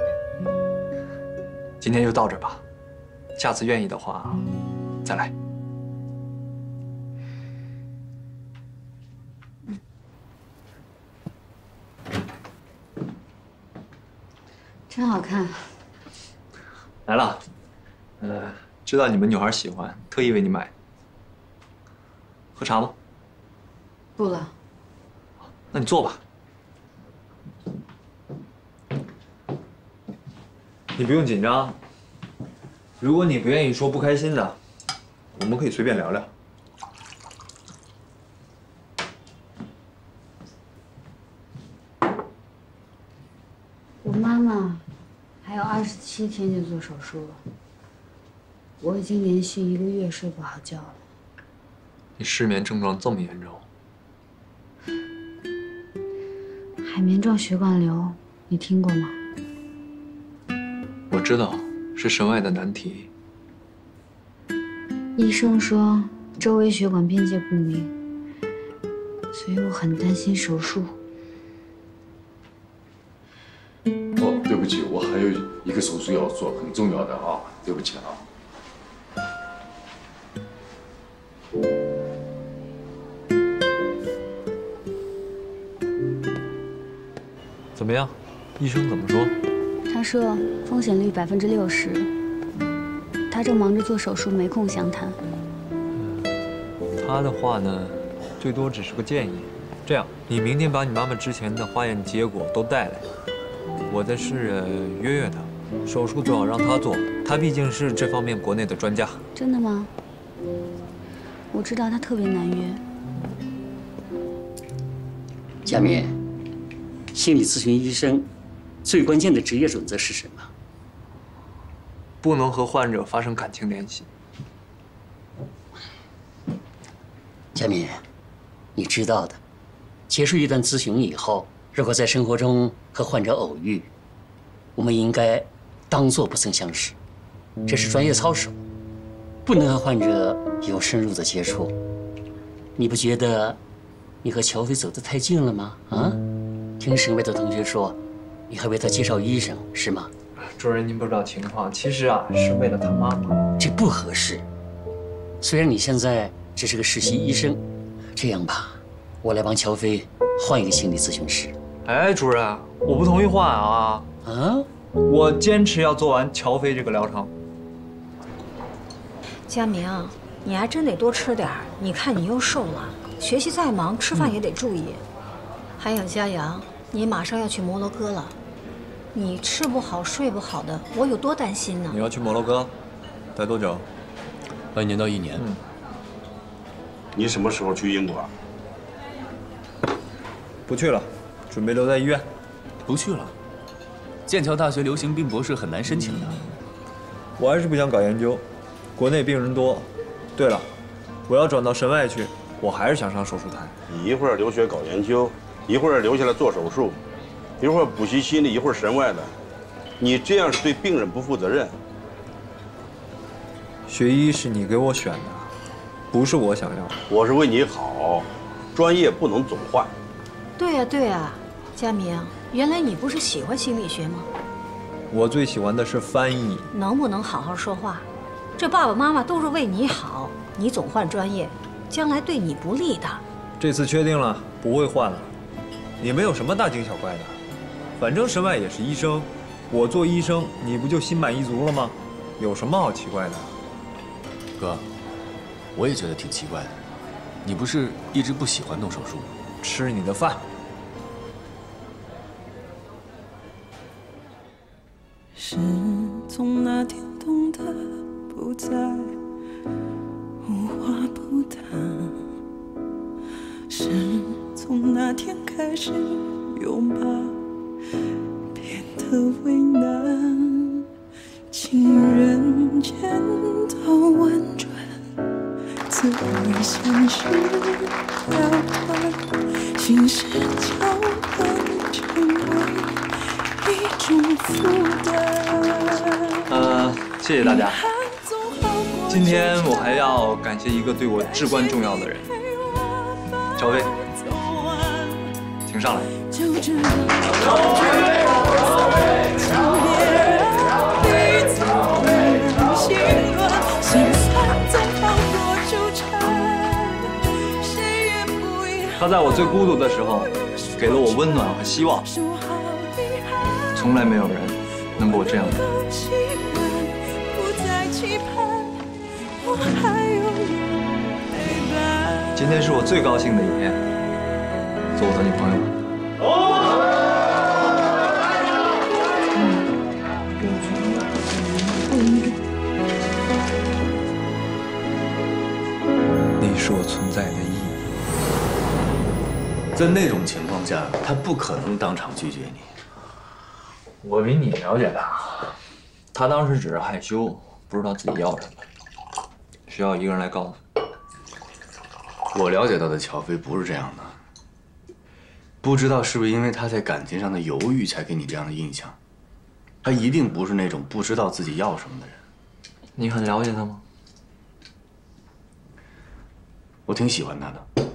今天就到这儿吧，下次愿意的话，再来。 真好看。 来了，呃，知道你们女孩喜欢，特意为你买。喝茶吗？ 不了。 那你坐吧。你不用紧张。如果你不愿意说不开心的，我们可以随便聊聊。 我妈妈还有二十七天就做手术了，我已经连续一个月睡不好觉了。 你失眠症状这么严重？ 海绵状血管瘤，你听过吗？ 我知道，是神外的难题。 医生说周围血管边界不明，所以我很担心手术。 哦，对不起，我还有一个手术要做，很重要的啊，对不起啊。 怎么样？医生怎么说？ 他说风险率百分之六十，他正忙着做手术，没空详谈。 他的话呢，最多只是个建议。这样，你明天把你妈妈之前的化验结果都带来，我再试着约约她。手术最好让她做，她毕竟是这方面国内的专家。 真的吗？我知道他特别难约。 佳敏，心理咨询医生最关键的职业准则是什么？ 不能和患者发生感情联系。 佳敏，你知道的，结束一段咨询以后，如果在生活中和患者偶遇，我们应该当作不曾相识，这是专业操守，不能和患者有深入的接触。你不觉得你和乔飞走得太近了吗？啊？听省委的同学说，你还为他介绍医生，是吗？ 主任，您不知道情况，其实啊，是为了他妈妈。 这不合适。虽然你现在只只是个实习医生。这样吧，我来帮乔飞换一个心理咨询师。 哎，主任，我不同意换啊！ 啊， 我坚持要做完乔飞这个疗程。 佳明，你还真得多吃点儿。你看你又瘦了，学习再忙，吃饭也得注意。还有佳阳，你马上要去摩洛哥了，你吃不好睡不好的，我有多担心呢？ 你要去摩洛哥，待多久？ 半年到一年。 嗯。 你什么时候去英国？ 不去了，准备留在医院。 不去了。剑桥大学流行病博士很难申请的。 我还是不想搞研究，国内病人多。对了，我要转到神外去，我还是想上手术台。 你一会儿留学搞研究，一会儿留下来做手术，一会儿补习心理，一会儿神外的，你这样是对病人不负责任。 学医是你给我选的，不是我想要的。 我是为你好，专业不能总换。 对呀对呀，佳明，原来你不是喜欢心理学吗？ 我最喜欢的是翻译。 能不能好好说话？这爸爸妈妈都是为你好，你总换专业，将来对你不利的。 这次确定了，不会换了。也没有什么大惊小怪的，反正神外也是医生，我做医生，你不就心满意足了吗？有什么好奇怪的？ 哥，我也觉得挺奇怪的。你不是一直不喜欢动手术吗？ 吃你的饭。 是从那天懂得不再无话不谈，是从那天开始拥抱变得为难，情人间多婉转，自以现实了断，心事交换成为一种负担。 呃，谢谢大家。今天我还要感谢一个对我至关重要的人，乔飞，请上来。他在我最孤独的时候，给了我温暖和希望。从来没有人能给我这样的。今天是我最高兴的一天，做我的女朋友吧。你是我存在的意义。 在那种情况下，他不可能当场拒绝你。 我比你了解他，他当时只是害羞，不知道自己要什么，需要一个人来告诉。 我了解到的乔飞不是这样的，不知道是不是因为他在感情上的犹豫才给你这样的印象。他一定不是那种不知道自己要什么的人。 你很了解他吗？ 我挺喜欢他的。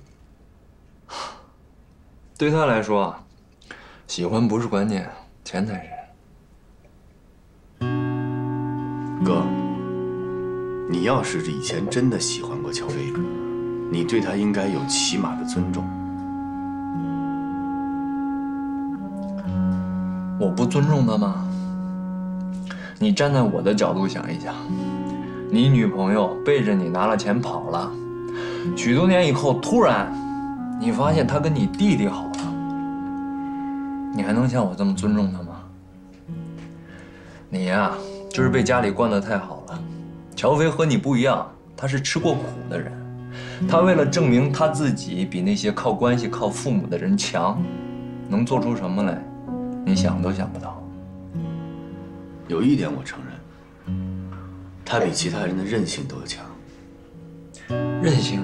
对他来说啊，喜欢不是关键，钱才是。 哥，你要是以前真的喜欢过乔飞，你对他应该有起码的尊重。 我不尊重他吗？你站在我的角度想一想，你女朋友背着你拿了钱跑了，许多年以后突然你发现她跟你弟弟好了，你还能像我这么尊重她吗？你呀，就是被家里惯得太好了。乔飞和你不一样，他是吃过苦的人，他为了证明他自己比那些靠关系、靠父母的人强，能做出什么来，你想都想不到。 有一点我承认，他比其他人的韧性都要强。 韧性，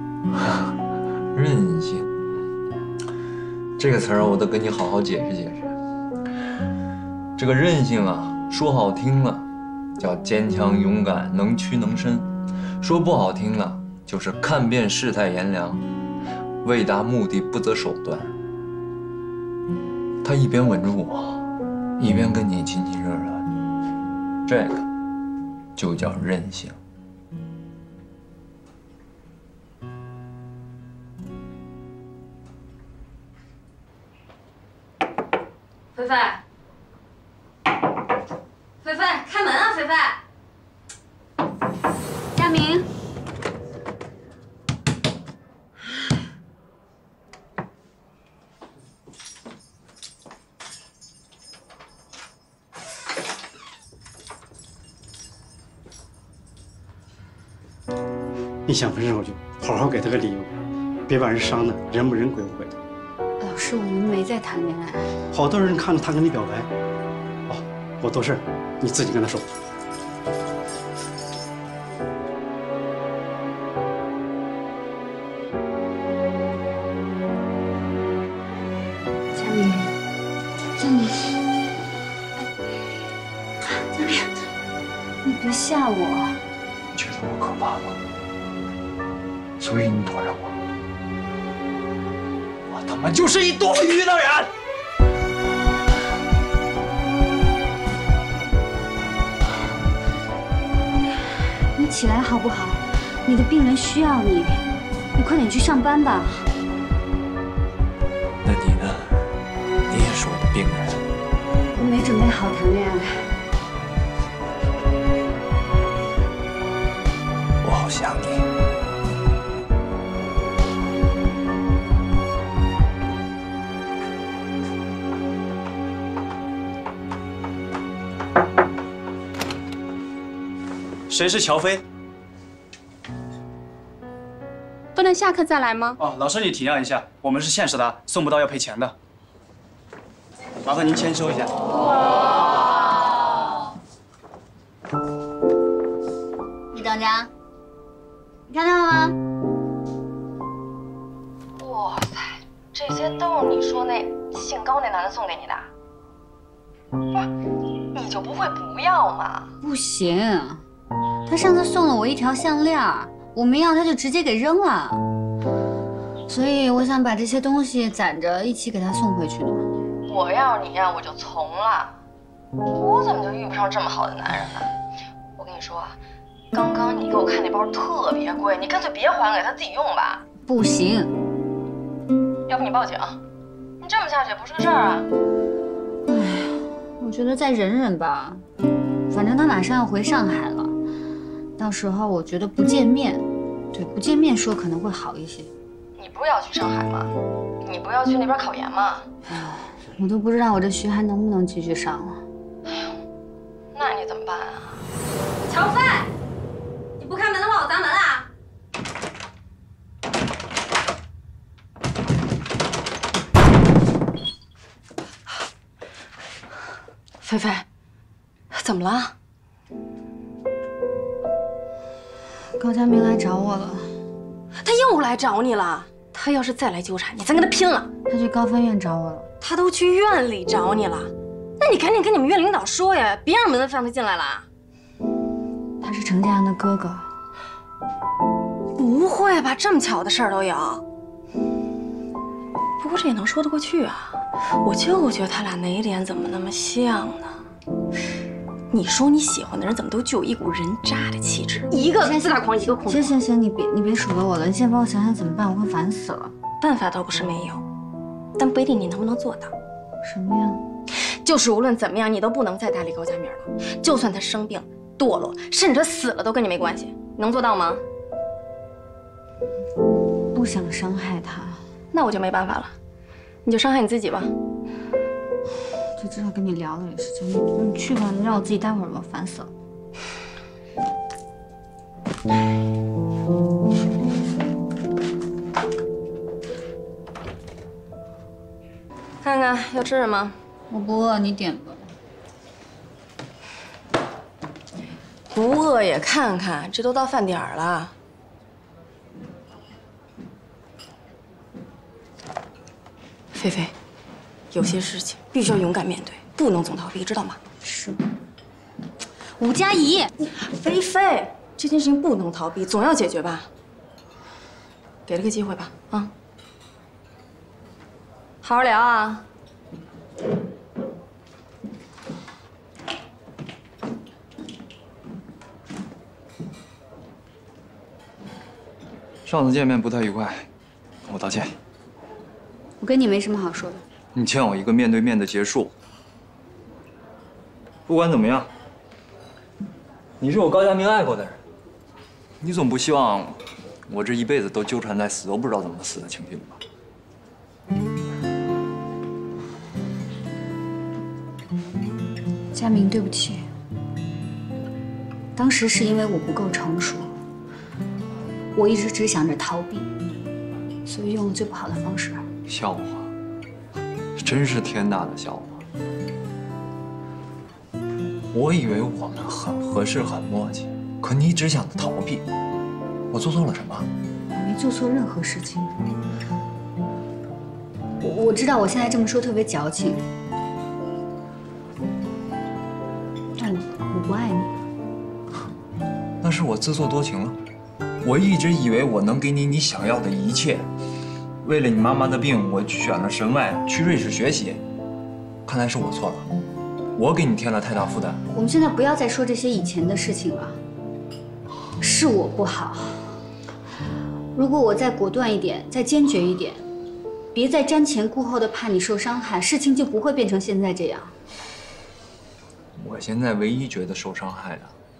韧性，这个词儿我得跟你好好解释解释。这个韧性啊，说好听了叫坚强勇敢、能屈能伸；说不好听了就是看遍世态炎凉，为达目的不择手段。他一边吻着我，一边跟你亲亲热热的，这个就叫韧性。 菲菲，菲菲，开门啊，菲菲！ 佳明， 你想分手就好好给他个理由，别把人伤的人不人鬼不鬼的。 老师，我们没在谈恋爱。 好多人看着他跟你表白，哦，我多事，你自己跟他说。 佳明，佳明，佳明，你别吓我。 你觉得我可怕吗？所以你躲着我。我他妈就是一多余的人！ 你起来好不好？你的病人需要你，你快点去上班吧。 那你呢？你也是我的病人。 我没准备好谈恋爱。 我好想你。 谁是乔飞？ 不能下课再来吗？ 哦，老师你体谅一下，我们是现实的，送不到要赔钱的。麻烦您签收一下。 哇！你等着，你看到了吗？ 哇塞，这些都是你说那姓高那男的送给你的？不是，你就不会不要吗？ 不行。他上次送了我一条项链，我没要，他就直接给扔了。所以我想把这些东西攒着，一起给他送回去的。 我要是你呀，我就从了。我怎么就遇不上这么好的男人呢？我跟你说啊，刚刚你给我看那包特别贵，你干脆别还给他，自己用吧。 不行。 要不你报警？你这么下去也不是个事儿啊。 哎呀，我觉得再忍忍吧，反正他马上要回上海了。到时候我觉得不见面，对，不见面说可能会好一些。 你不是要去上海吗？你不要去那边考研吗？ 哎呀，我都不知道我这学还能不能继续上了。 哎呦，那你怎么办啊？乔飞，你不开门的话，我砸门啊！菲菲，怎么了？ 高佳明来找我了， 他又来找你了。他要是再来纠缠你，咱跟他拼了。 他去高分院找我了。 他都去院里找你了，那你赶紧跟你们院领导说呀，别让门子让他进来了。 他是程家阳的哥哥。 不会吧，这么巧的事儿都有？不过这也能说得过去啊。我就觉得他俩哪点怎么那么像呢？你说你喜欢的人怎么都具有一股人渣的气质，一个自大狂，一个控制狂。 行行行，你别你别数落我了，你先帮我想想怎么办，我快烦死了。 办法倒不是没有，但不一定你能不能做到。 什么呀？ 就是无论怎么样，你都不能再搭理高佳明了。就算他生病、堕落，甚至他死了，都跟你没关系。你能做到吗？ 不想伤害他， 那我就没办法了，你就伤害你自己吧。 就知道跟你聊了也是真的。你去吧，你让我自己待会儿吧，烦死了。 看看要吃什么？ 我不饿，你点吧。 不饿也看看，这都到饭点儿了。菲菲，有些事情必须要勇敢面对，不能总逃避，知道吗？ 是。吴佳怡， 菲菲，这件事情不能逃避，总要解决吧。给了个机会吧，啊。好好聊啊。 上次见面不太愉快，我道歉。 我跟你没什么好说的。 你欠我一个面对面的结束， 不管怎么样，你是我高佳明爱过的人，你总不希望我这一辈子都纠缠在死都不知道怎么死的情绪里吧？ 佳明，对不起，当时是因为我不够成熟，我一直只想着逃避，所以用了最不好的方式。 笑话，真是天大的笑话。我以为我们很合适、很默契，可你只想着逃避。我做错了什么？ 我没做错任何事情。我我知道我现在这么说特别矫情，但我我不爱你。 那是我自作多情了。我一直以为我能给你你想要的一切，为了你妈妈的病，我选了神外去瑞士学习。看来是我错了，我给你添了太大负担。 我们现在不要再说这些以前的事情了，是我不好。如果我再果断一点，再坚决一点，别再瞻前顾后的怕你受伤害，事情就不会变成现在这样。 我现在唯一觉得受伤害的，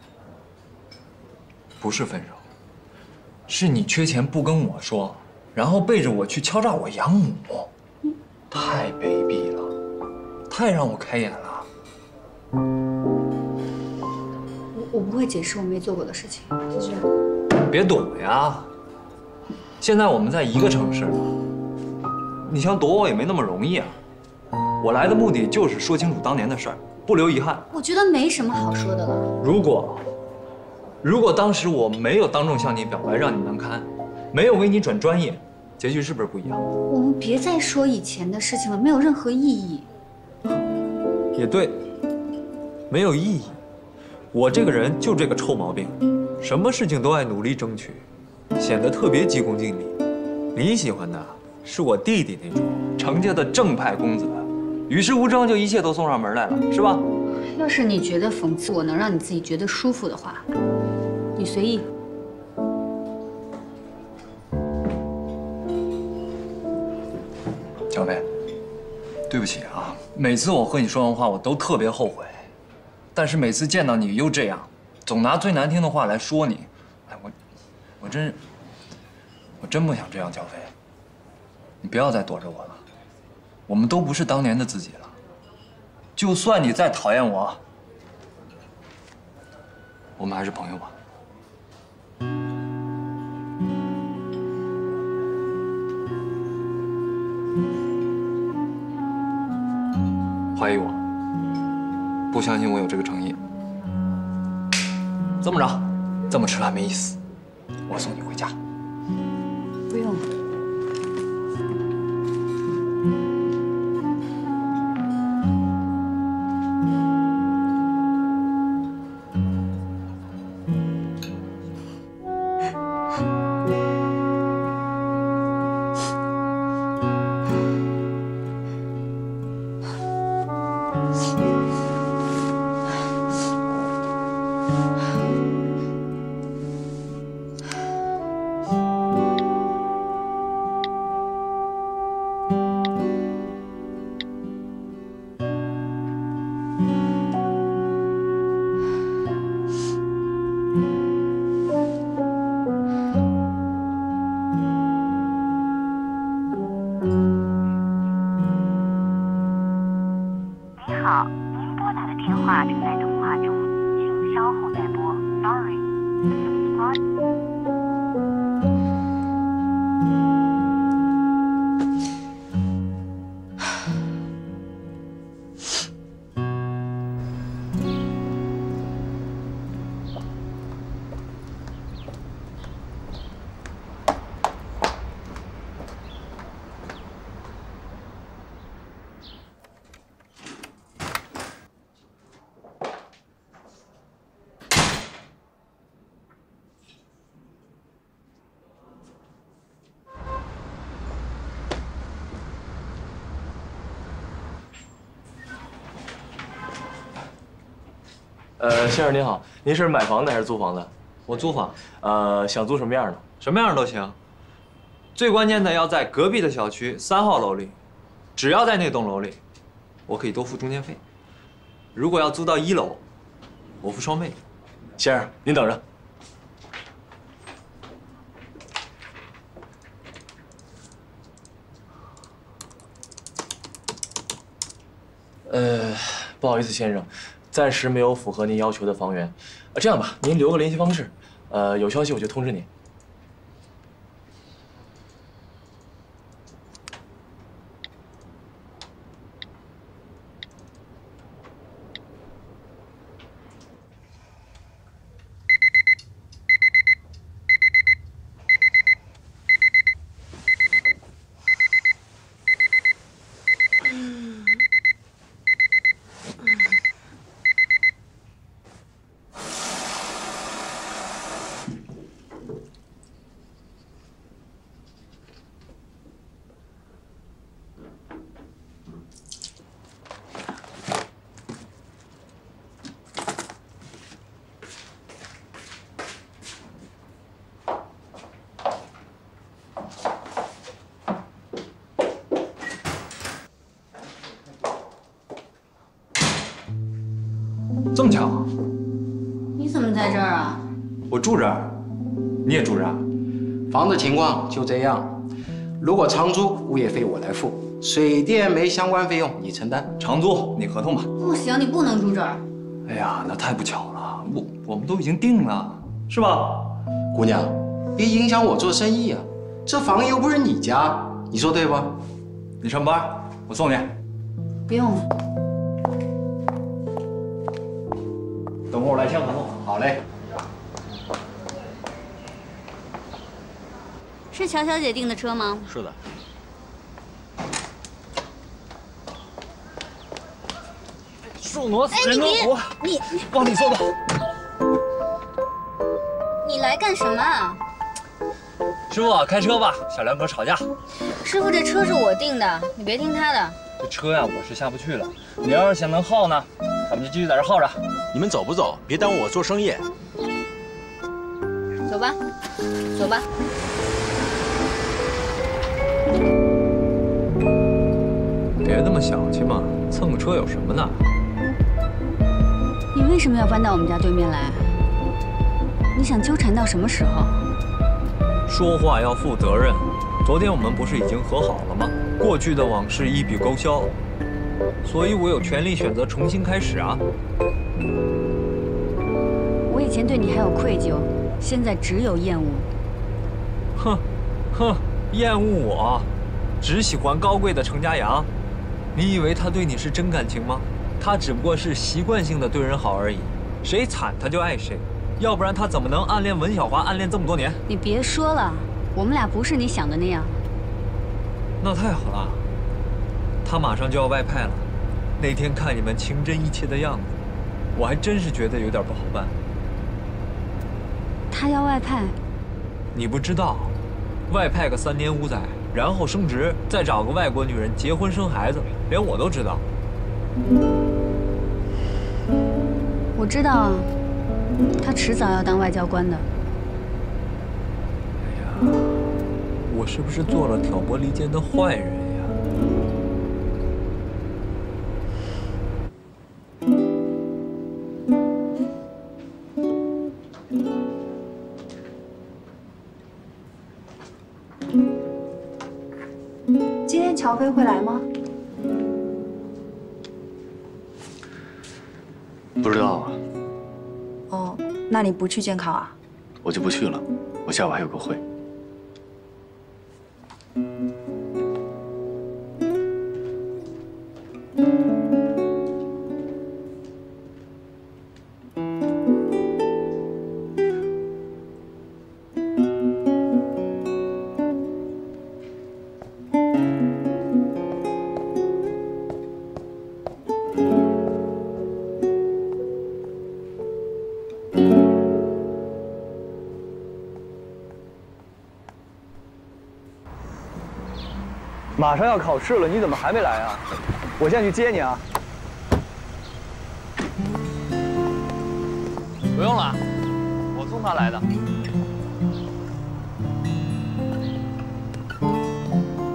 不是分手，是你缺钱不跟我说，然后背着我去敲诈我养母，太卑鄙了，太让我开眼了。 我我不会解释我没做过的事情，谢谢。 别躲呀！现在我们在一个城市，你想躲我也没那么容易啊。我来的目的就是说清楚当年的事儿，不留遗憾。 我觉得没什么好说的了。 如果，如果当时我没有当众向你表白，让你难堪，没有为你转专业，结局是不是不一样？ 我们别再说以前的事情了，没有任何意义。 也对，没有意义。我这个人就这个臭毛病，什么事情都爱努力争取，显得特别急功近利。你喜欢的是我弟弟那种程家的正派公子，与世无争就一切都送上门来了，是吧？ 要是你觉得讽刺我能让你自己觉得舒服的话，你随意。 小飞，对不起啊，每次我和你说完话，我都特别后悔，但是每次见到你又这样，总拿最难听的话来说你，哎，我，我真，我真不想这样，小飞，你不要再躲着我了，我们都不是当年的自己了，就算你再讨厌我，我们还是朋友吧。怀疑我，不相信我有这个诚意。这么着，这么吃饭没意思，我送你回家。 不用。 呃，先生您好，您是买房的还是租房的？ 我租房。 呃，想租什么样的？ 什么样都行。最关键的要在隔壁的小区三号楼里，只要在那栋楼里，我可以多付中介费。 如果要租到一楼，我付双倍。 先生，您等着。呃，不好意思，先生，暂时没有符合您要求的房源。呃，这样吧，您留个联系方式，呃，有消息我就通知您。 这么巧， 你怎么在这儿啊？ 我住这儿，你也住这儿？ 房子情况就这样，如果长租，物业费我来付，水电煤相关费用你承担。 长租你合同吧。 不行，你不能住这儿。 哎呀，那太不巧了，我我们都已经定了，是吧？ 姑娘，别影响我做生意啊！这房又不是你家，你说对吧？ 你上班，我送你。 不用了。 等会儿我来签合同。 好嘞。 是乔小姐订的车吗？ 是的。 树挪死，人挪活。 你往里坐吧。 你来干什么？ 师傅，开车吧，小两口吵架。 师傅，这车是我订的，你别听他的。 这车呀，我是下不去了。你要是想能耗呢，咱们就继续在这耗着。 你们走不走？别耽误我做生意。 走吧，走吧。 别那么小气嘛，蹭个车有什么呢？ 你为什么要搬到我们家对面来？你想纠缠到什么时候？ 说话要负责任。昨天我们不是已经和好了吗？过去的往事一笔勾销，所以我有权利选择重新开始啊。 我以前对你还有愧疚，现在只有厌恶。 哼，哼，厌恶我，只喜欢高贵的程家阳。你以为他对你是真感情吗？他只不过是习惯性的对人好而已。谁惨他就爱谁，要不然他怎么能暗恋文小华暗恋这么多年？ 你别说了，我们俩不是你想的那样。 那太好了，他马上就要外派了。那天看你们情真意切的样子，我还真是觉得有点不好办。 他要外派， 你不知道，外派个三年五载，然后升职，再找个外国女人结婚生孩子，连我都知道。 我知道，他迟早要当外交官的。 哎呀，我是不是做了挑拨离间的坏人呀？ 今天乔飞会来吗？ 不知道啊， 哦，那你不去监考啊？ 我就不去了，我下午还有个会。 马上要考试了，你怎么还没来啊？我现在去接你啊。不用了，我送他来的。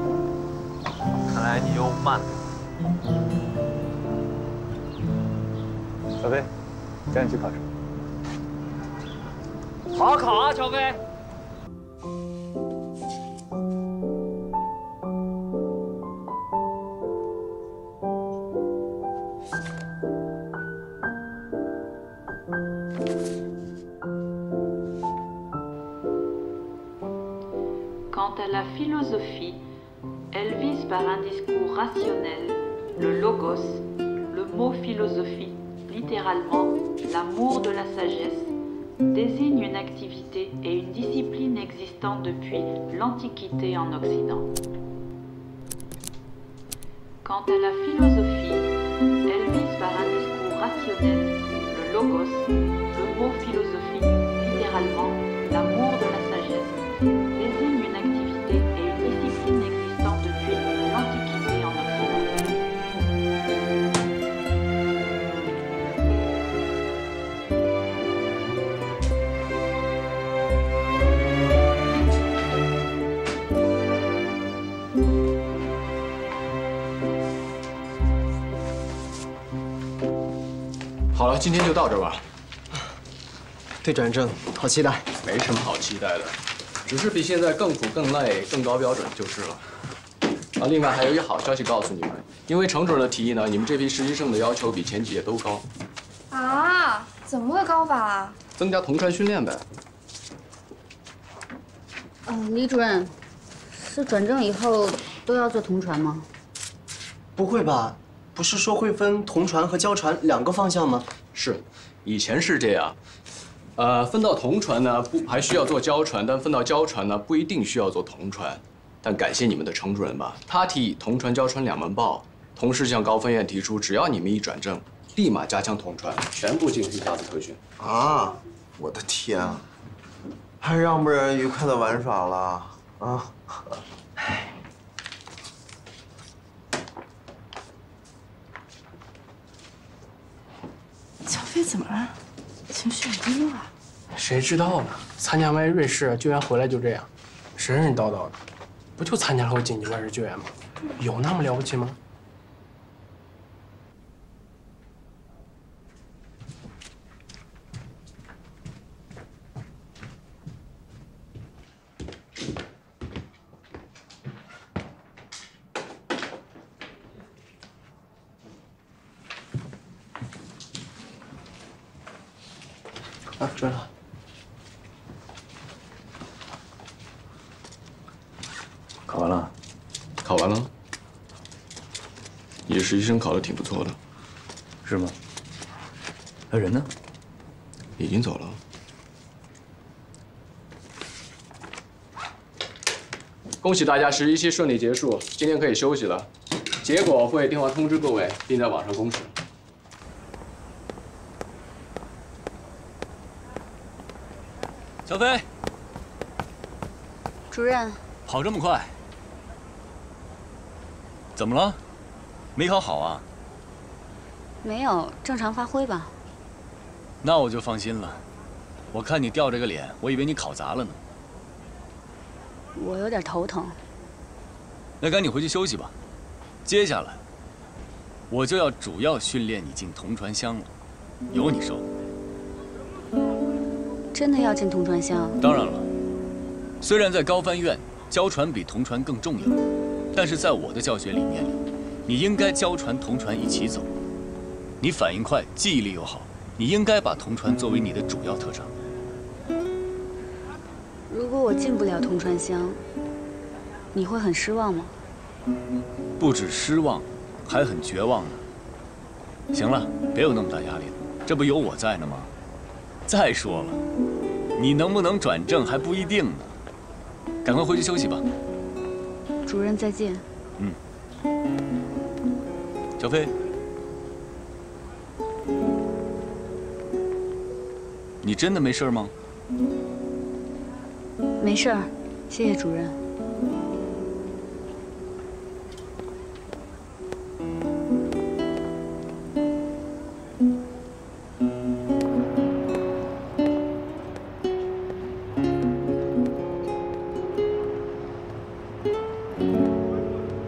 看来你又慢了。 小飞，赶紧去考试。好好考啊，小飞。 Quant à la philosophie, elle vise par un discours rationnel, le logos, le mot philosophie, littéralement l'amour de la sagesse, désigne une activité et une discipline existant depuis l'Antiquité en Occident. Quant à la philosophie, elle vise par un discours rationnel, le logos, le mot philosophie, littéralement l'amour de la sagesse, désigne une activité et une discipline existant depuis l'Antiquité en Occident. 好了，今天就到这儿吧。 对转正，好期待。 没什么好期待的，只是比现在更苦、更累、更高标准就是了。啊，另外还有一好消息告诉你们，因为程主任的提议呢，你们这批实习生的要求比前几届都高。 啊？怎么个高法啊？ 增加同传训练呗。 嗯，李主任，是转正以后都要做同传吗？ 不会吧？不是说会分同传和交传两个方向吗？ 是，以前是这样。呃，分到同传呢，不还需要做交传，但分到交传呢，不一定需要做同传。但感谢你们的程主任吧，他提议同传、交传两门报，同时向高分院提出，只要你们一转正，立马加强同传，全部进行一下子培训。 啊！我的天啊，还让不让人愉快的玩耍了啊？唉。 小飞怎么了？情绪很低落啊？ 谁知道呢？参加完瑞士救援回来就这样，神神叨叨的，不就参加了个紧急万事救援吗？有那么了不起吗？啊，主任好。 考完了， 考完了。你这实习生考得挺不错的， 是吗？那人呢？ 已经走了。恭喜大家实习期顺利结束，今天可以休息了。结果会电话通知各位，并在网上公示。 小飞， 主任， 跑这么快，怎么了？没考好啊？ 没有，正常发挥吧。 那我就放心了。我看你吊着个脸，我以为你考砸了呢。 我有点头疼。 那赶紧回去休息吧。接下来，我就要主要训练你进同传箱了，有你受。 真的要进同传箱？ 当然了，虽然在高帆院，交传比同传更重要，但是在我的教学理念里，你应该交传同传一起走。你反应快，记忆力又好，你应该把同传作为你的主要特长。 如果我进不了同传箱，你会很失望吗？ 不止失望，还很绝望呢。行了，别有那么大压力了，这不有我在呢吗？ 再说了，你能不能转正还不一定呢。赶快回去休息吧。 主任再见。 嗯。小飞，你真的没事吗？ 没事儿，谢谢主任。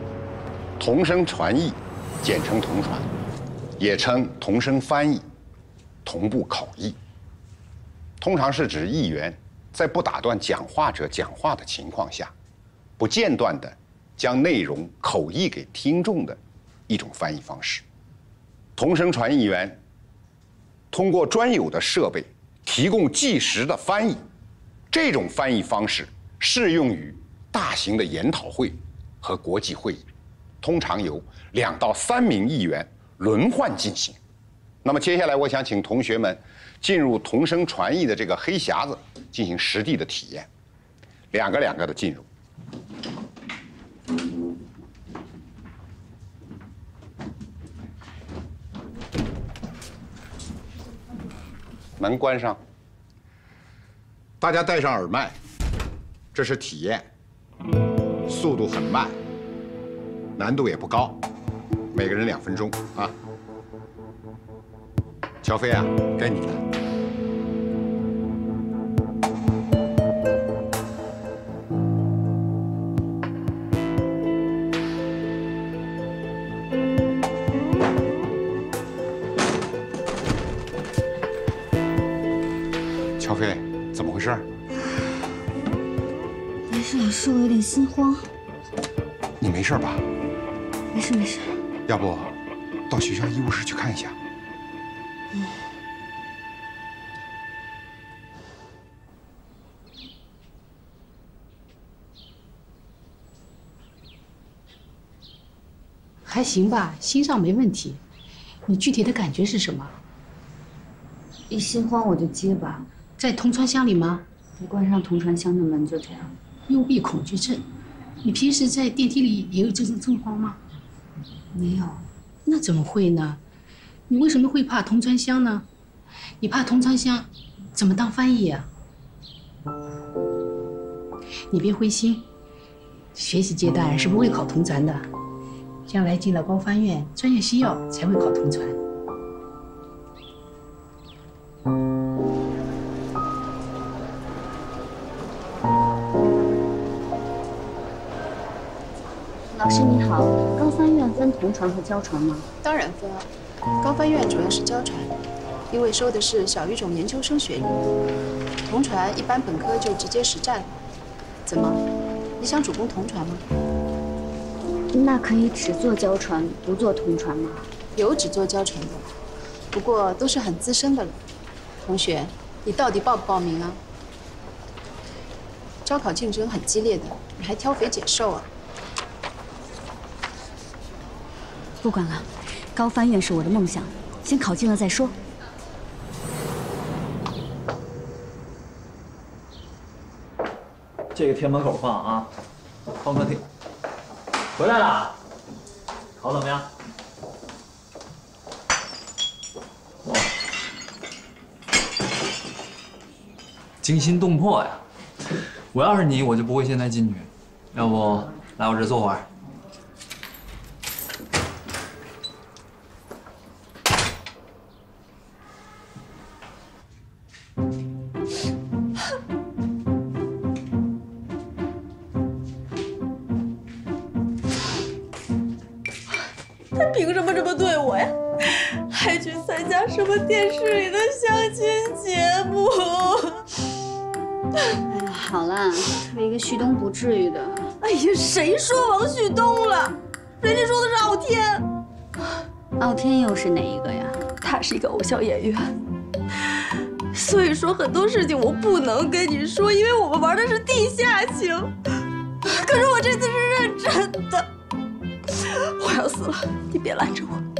同声传译，简称同传，也称同声翻译， 同步口译，通常是指议员在不打断讲话者讲话的情况下，不间断地将内容口译给听众的一种翻译方式。同声传译员通过专有的设备提供即时的翻译，这种翻译方式适用于大型的研讨会和国际会议，通常由两到三名议员轮换进行。那么接下来，我想请同学们进入同声传译的这个黑匣子进行实地的体验，两个两个的进入。门关上，大家戴上耳麦，这是体验，速度很慢，难度也不高，每个人两分钟啊。乔飞啊，该你了。乔飞，怎么回事？ 没事，是我有点心慌。 你没事吧？ 没事没事。 要不到学校医务室去看一下？ 嗯。 还行吧，心上没问题。你具体的感觉是什么？ 一心慌我就结巴。 在同传箱里吗？ 一关上同传箱的门就这样。 幽闭恐惧症。你平时在电梯里也有这种症状吗？ 没有。 那怎么会呢？你为什么会怕同传箱呢？你怕同传箱，怎么当翻译啊？你别灰心，学习阶段是不会考同传的，将来进了高翻院，专业需要才会考同传。 老师你好，高翻院分同传和交传吗？ 当然分啊，高翻院主要是交传，因为收的是小语种研究生学历；同传一般本科就直接实战了。怎么，你想主攻同传吗？ 那可以只做交传，不做同传吗？ 有只做交传的，不过都是很资深的了。同学，你到底报不报名啊？招考竞争很激烈的，你还挑肥拣瘦啊？ 不管了，高翻院是我的梦想，先考进了再说。 这个贴门口放啊，放客厅。回来了，考怎么样？哇，惊心动魄呀！我要是你，我就不会现在进去。要不来我这坐会儿。 他凭什么这么对我呀？还去参加什么电视里的相亲节目？ 哎呀，好啦，为一个旭东不至于的。 哎呀，谁说王旭东了？人家说的是傲天。 傲天又是哪一个呀？ 他是一个偶像演员，所以说很多事情我不能跟你说，因为我们玩的是地下情。可是我这次是认真的。我要死了，你别拦着我。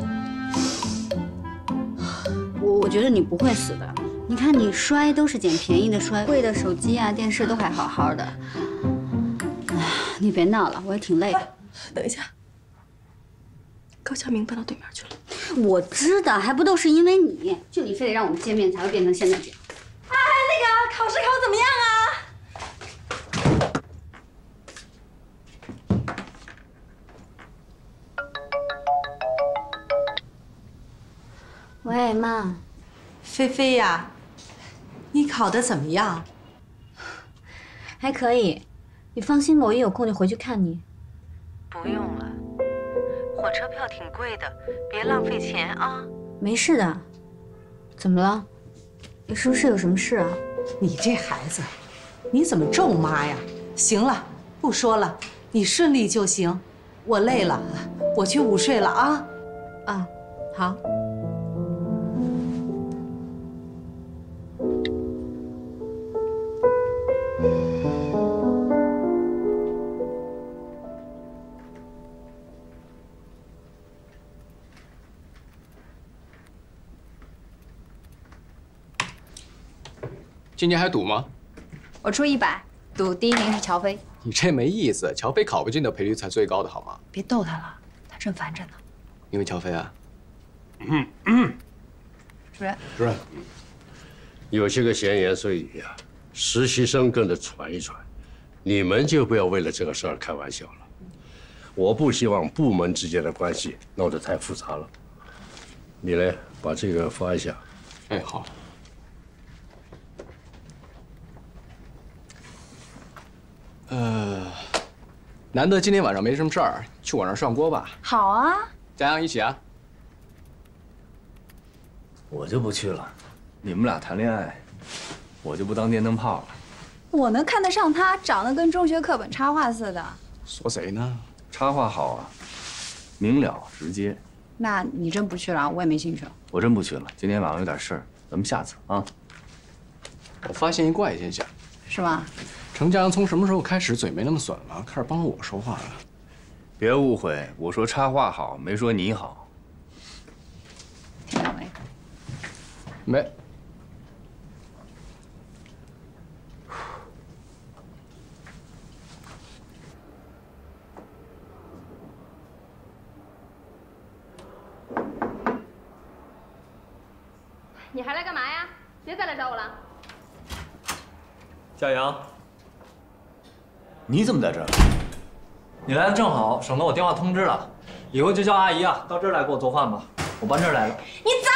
我我觉得你不会死的，你看你摔都是捡便宜的摔，贵的手机啊、电视都还好好的。哎，你别闹了，我也挺累的。 等一下，高佳明搬到对面去了。 我知道，还不都是因为你，就你非得让我们见面才会变成现在这样。 哎，那个考试考怎么样啊？ 喂，妈。 菲菲呀，你考得怎么样？ 还可以，你放心吧，我一有空就回去看你。 不用了，火车票挺贵的，别浪费钱啊。 没事的， 怎么了？你是不是有什么事啊？ 你这孩子，你怎么咒妈呀？行了，不说了，你顺利就行。我累了，我去午睡了啊。 啊，好。 今年还赌吗？ 我出一百，赌第一名是乔飞。 你这没意思，乔飞考不进的赔率才最高的好吗？ 别逗他了，他正烦着呢。 因为乔飞啊。 嗯嗯。主任。 主任，有些个闲言碎语啊，实习生跟着传一传，你们就不要为了这个事儿开玩笑了。我不希望部门之间的关系闹得太复杂了。你呢，把这个发一下。 哎，好。呃，难得今天晚上没什么事儿，去我那儿涮锅吧。 好啊， 佳阳一起啊。 我就不去了，你们俩谈恋爱，我就不当电灯泡了。 我能看得上他，长得跟中学课本插画似的。 说谁呢？ 插画好啊，明了直接。 那你真不去了，我也没兴趣了。 我真不去了，今天晚上有点事儿，咱们下次啊。 我发现一怪现象。 是吗？ 程家阳从什么时候开始嘴没那么损了，开始帮我说话了？ 别误会，我说插画好，没说你好。 听到没？ 没。 你还来干嘛呀？别再来找我了。 佳阳， 你怎么在这儿？ 你来的正好，省得我电话通知了。以后就叫阿姨啊，到这儿来给我做饭吧。我搬这儿来了。 你脏！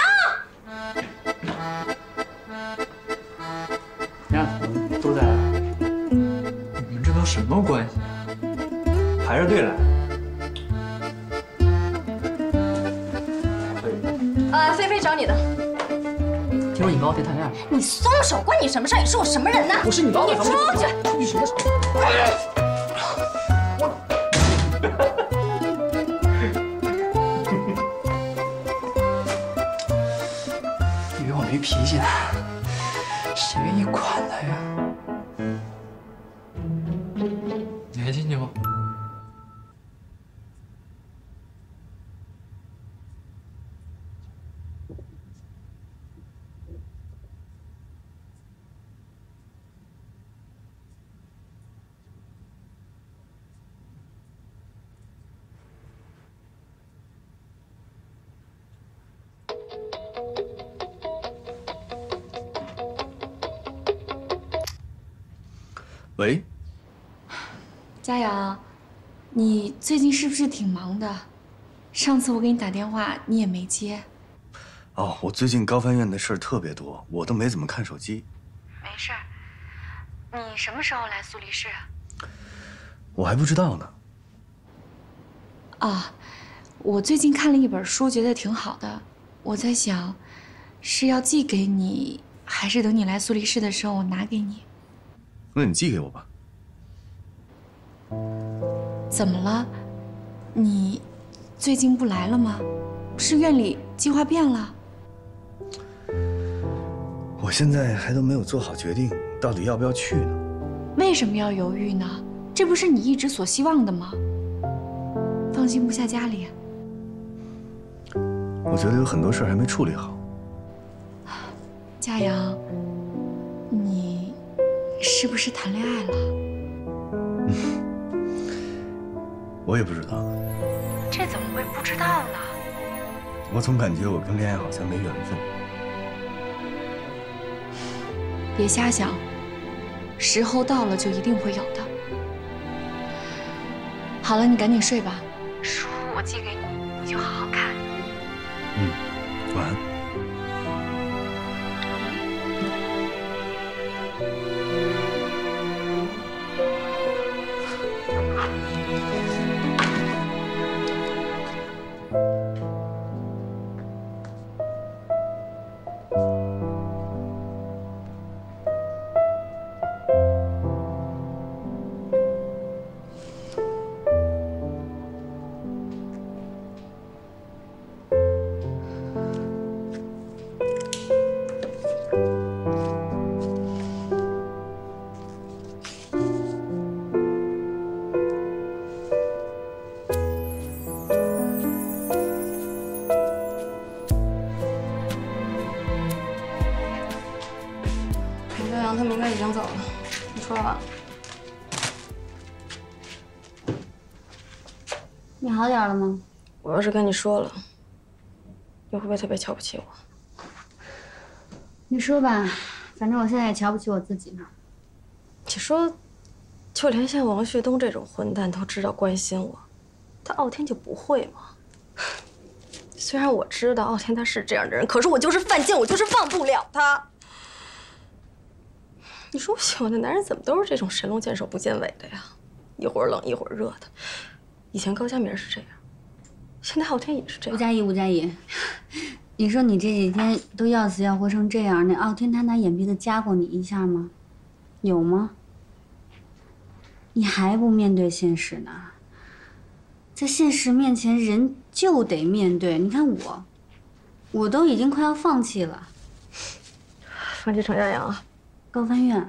你看，都在了。你们这都什么关系？排着队来。 呃，菲菲找你的。 听说你跟敖飞谈恋爱了？ 你松手，关你什么事？你是我什么人呢？ 我是你老板。 你出去！ 你什么手？ 以为我没脾气呢，谁给你管的呀？ 你还进去吗？ 喂， 佳阳，你最近是不是挺忙的？上次我给你打电话，你也没接。 哦，我最近高翻院的事儿特别多，我都没怎么看手机。 没事儿，你什么时候来苏黎世啊？ 我还不知道呢。 啊，我最近看了一本书，觉得挺好的。我在想，是要寄给你，还是等你来苏黎世的时候我拿给你？ 那你寄给我吧。 怎么了？你最近不来了吗？是院里计划变了？ 我现在还都没有做好决定，到底要不要去呢？ 为什么要犹豫呢？这不是你一直所希望的吗？放心不下家里。 我觉得有很多事还没处理好。 佳阳，你是不是谈恋爱了？ 我也不知道。 这怎么会不知道呢？ 我总感觉我跟恋爱好像没缘分。 别瞎想，时候到了就一定会有的。好了，你赶紧睡吧。书我寄给你，你就好好看。 嗯，晚安。 他们应该已经走了。你出来吧。 你好点了吗？ 我要是跟你说了，你会不会特别瞧不起我？ 你说吧，反正我现在也瞧不起我自己呢。 你说，就连像王旭东这种混蛋都知道关心我，他傲天就不会吗？虽然我知道傲天他是这样的人，可是我就是犯贱，我就是忘不了他。你说我喜欢的男人怎么都是这种神龙见首不见尾的呀？一会儿冷一会儿热的。以前高佳明是这样，现在傲天也是这样。 吴佳怡，吴佳怡，你说你这几天都要死要活成这样，那傲天他拿眼皮子夹过你一下吗？有吗？你还不面对现实呢？在现实面前，人就得面对。你看我，我都已经快要放弃了。 放弃程家阳啊？ 高翻院。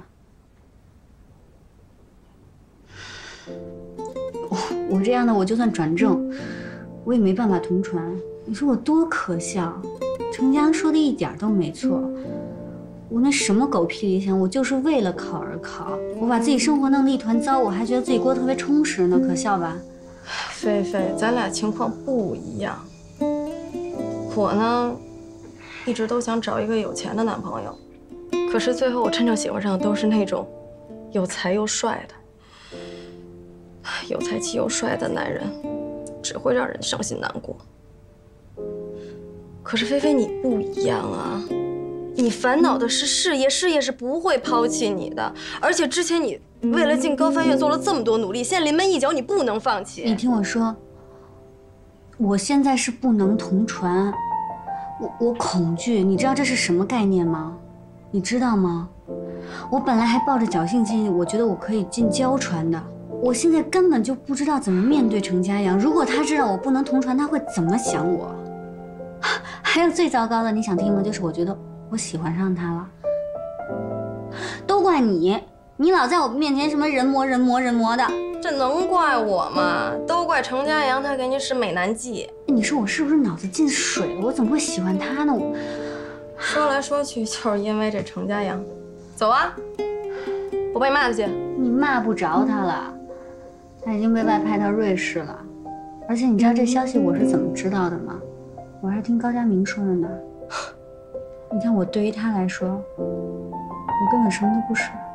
我我这样的，我就算转正，我也没办法同传。你说我多可笑？程家阳说的一点都没错。我那什么狗屁理想，我就是为了考而考。我把自己生活弄得一团糟，我还觉得自己过得特别充实呢，可笑吧？ 菲菲，咱俩情况不一样。我呢，一直都想找一个有钱的男朋友，可是最后我真正喜欢上的都是那种有才又帅的。有才气又帅的男人，只会让人伤心难过。可是菲菲，你不一样啊。你烦恼的是事业，事业是不会抛弃你的。而且之前你为了进高翻院做了这么多努力，现在临门一脚，你不能放弃。 你听我说，我现在是不能同传，我我恐惧，你知道这是什么概念吗？你知道吗？我本来还抱着侥幸心，我觉得我可以进交传的。我现在根本就不知道怎么面对程家阳。如果他知道我不能同传，他会怎么想我？还有最糟糕的，你想听吗？就是我觉得我喜欢上他了，都怪你，你老在我面前什么人模人模人模的， 这能怪我吗？都怪程家阳，他给你使美男计。 你说我是不是脑子进水了？我怎么会喜欢他呢？我说来说去就是因为这程家阳。走啊，我帮你骂他去。 你骂不着他了，他已经被外派到瑞士了。而且你知道这消息我是怎么知道的吗？我还是听高佳明说的呢。你看我对于他来说，我根本什么都不是。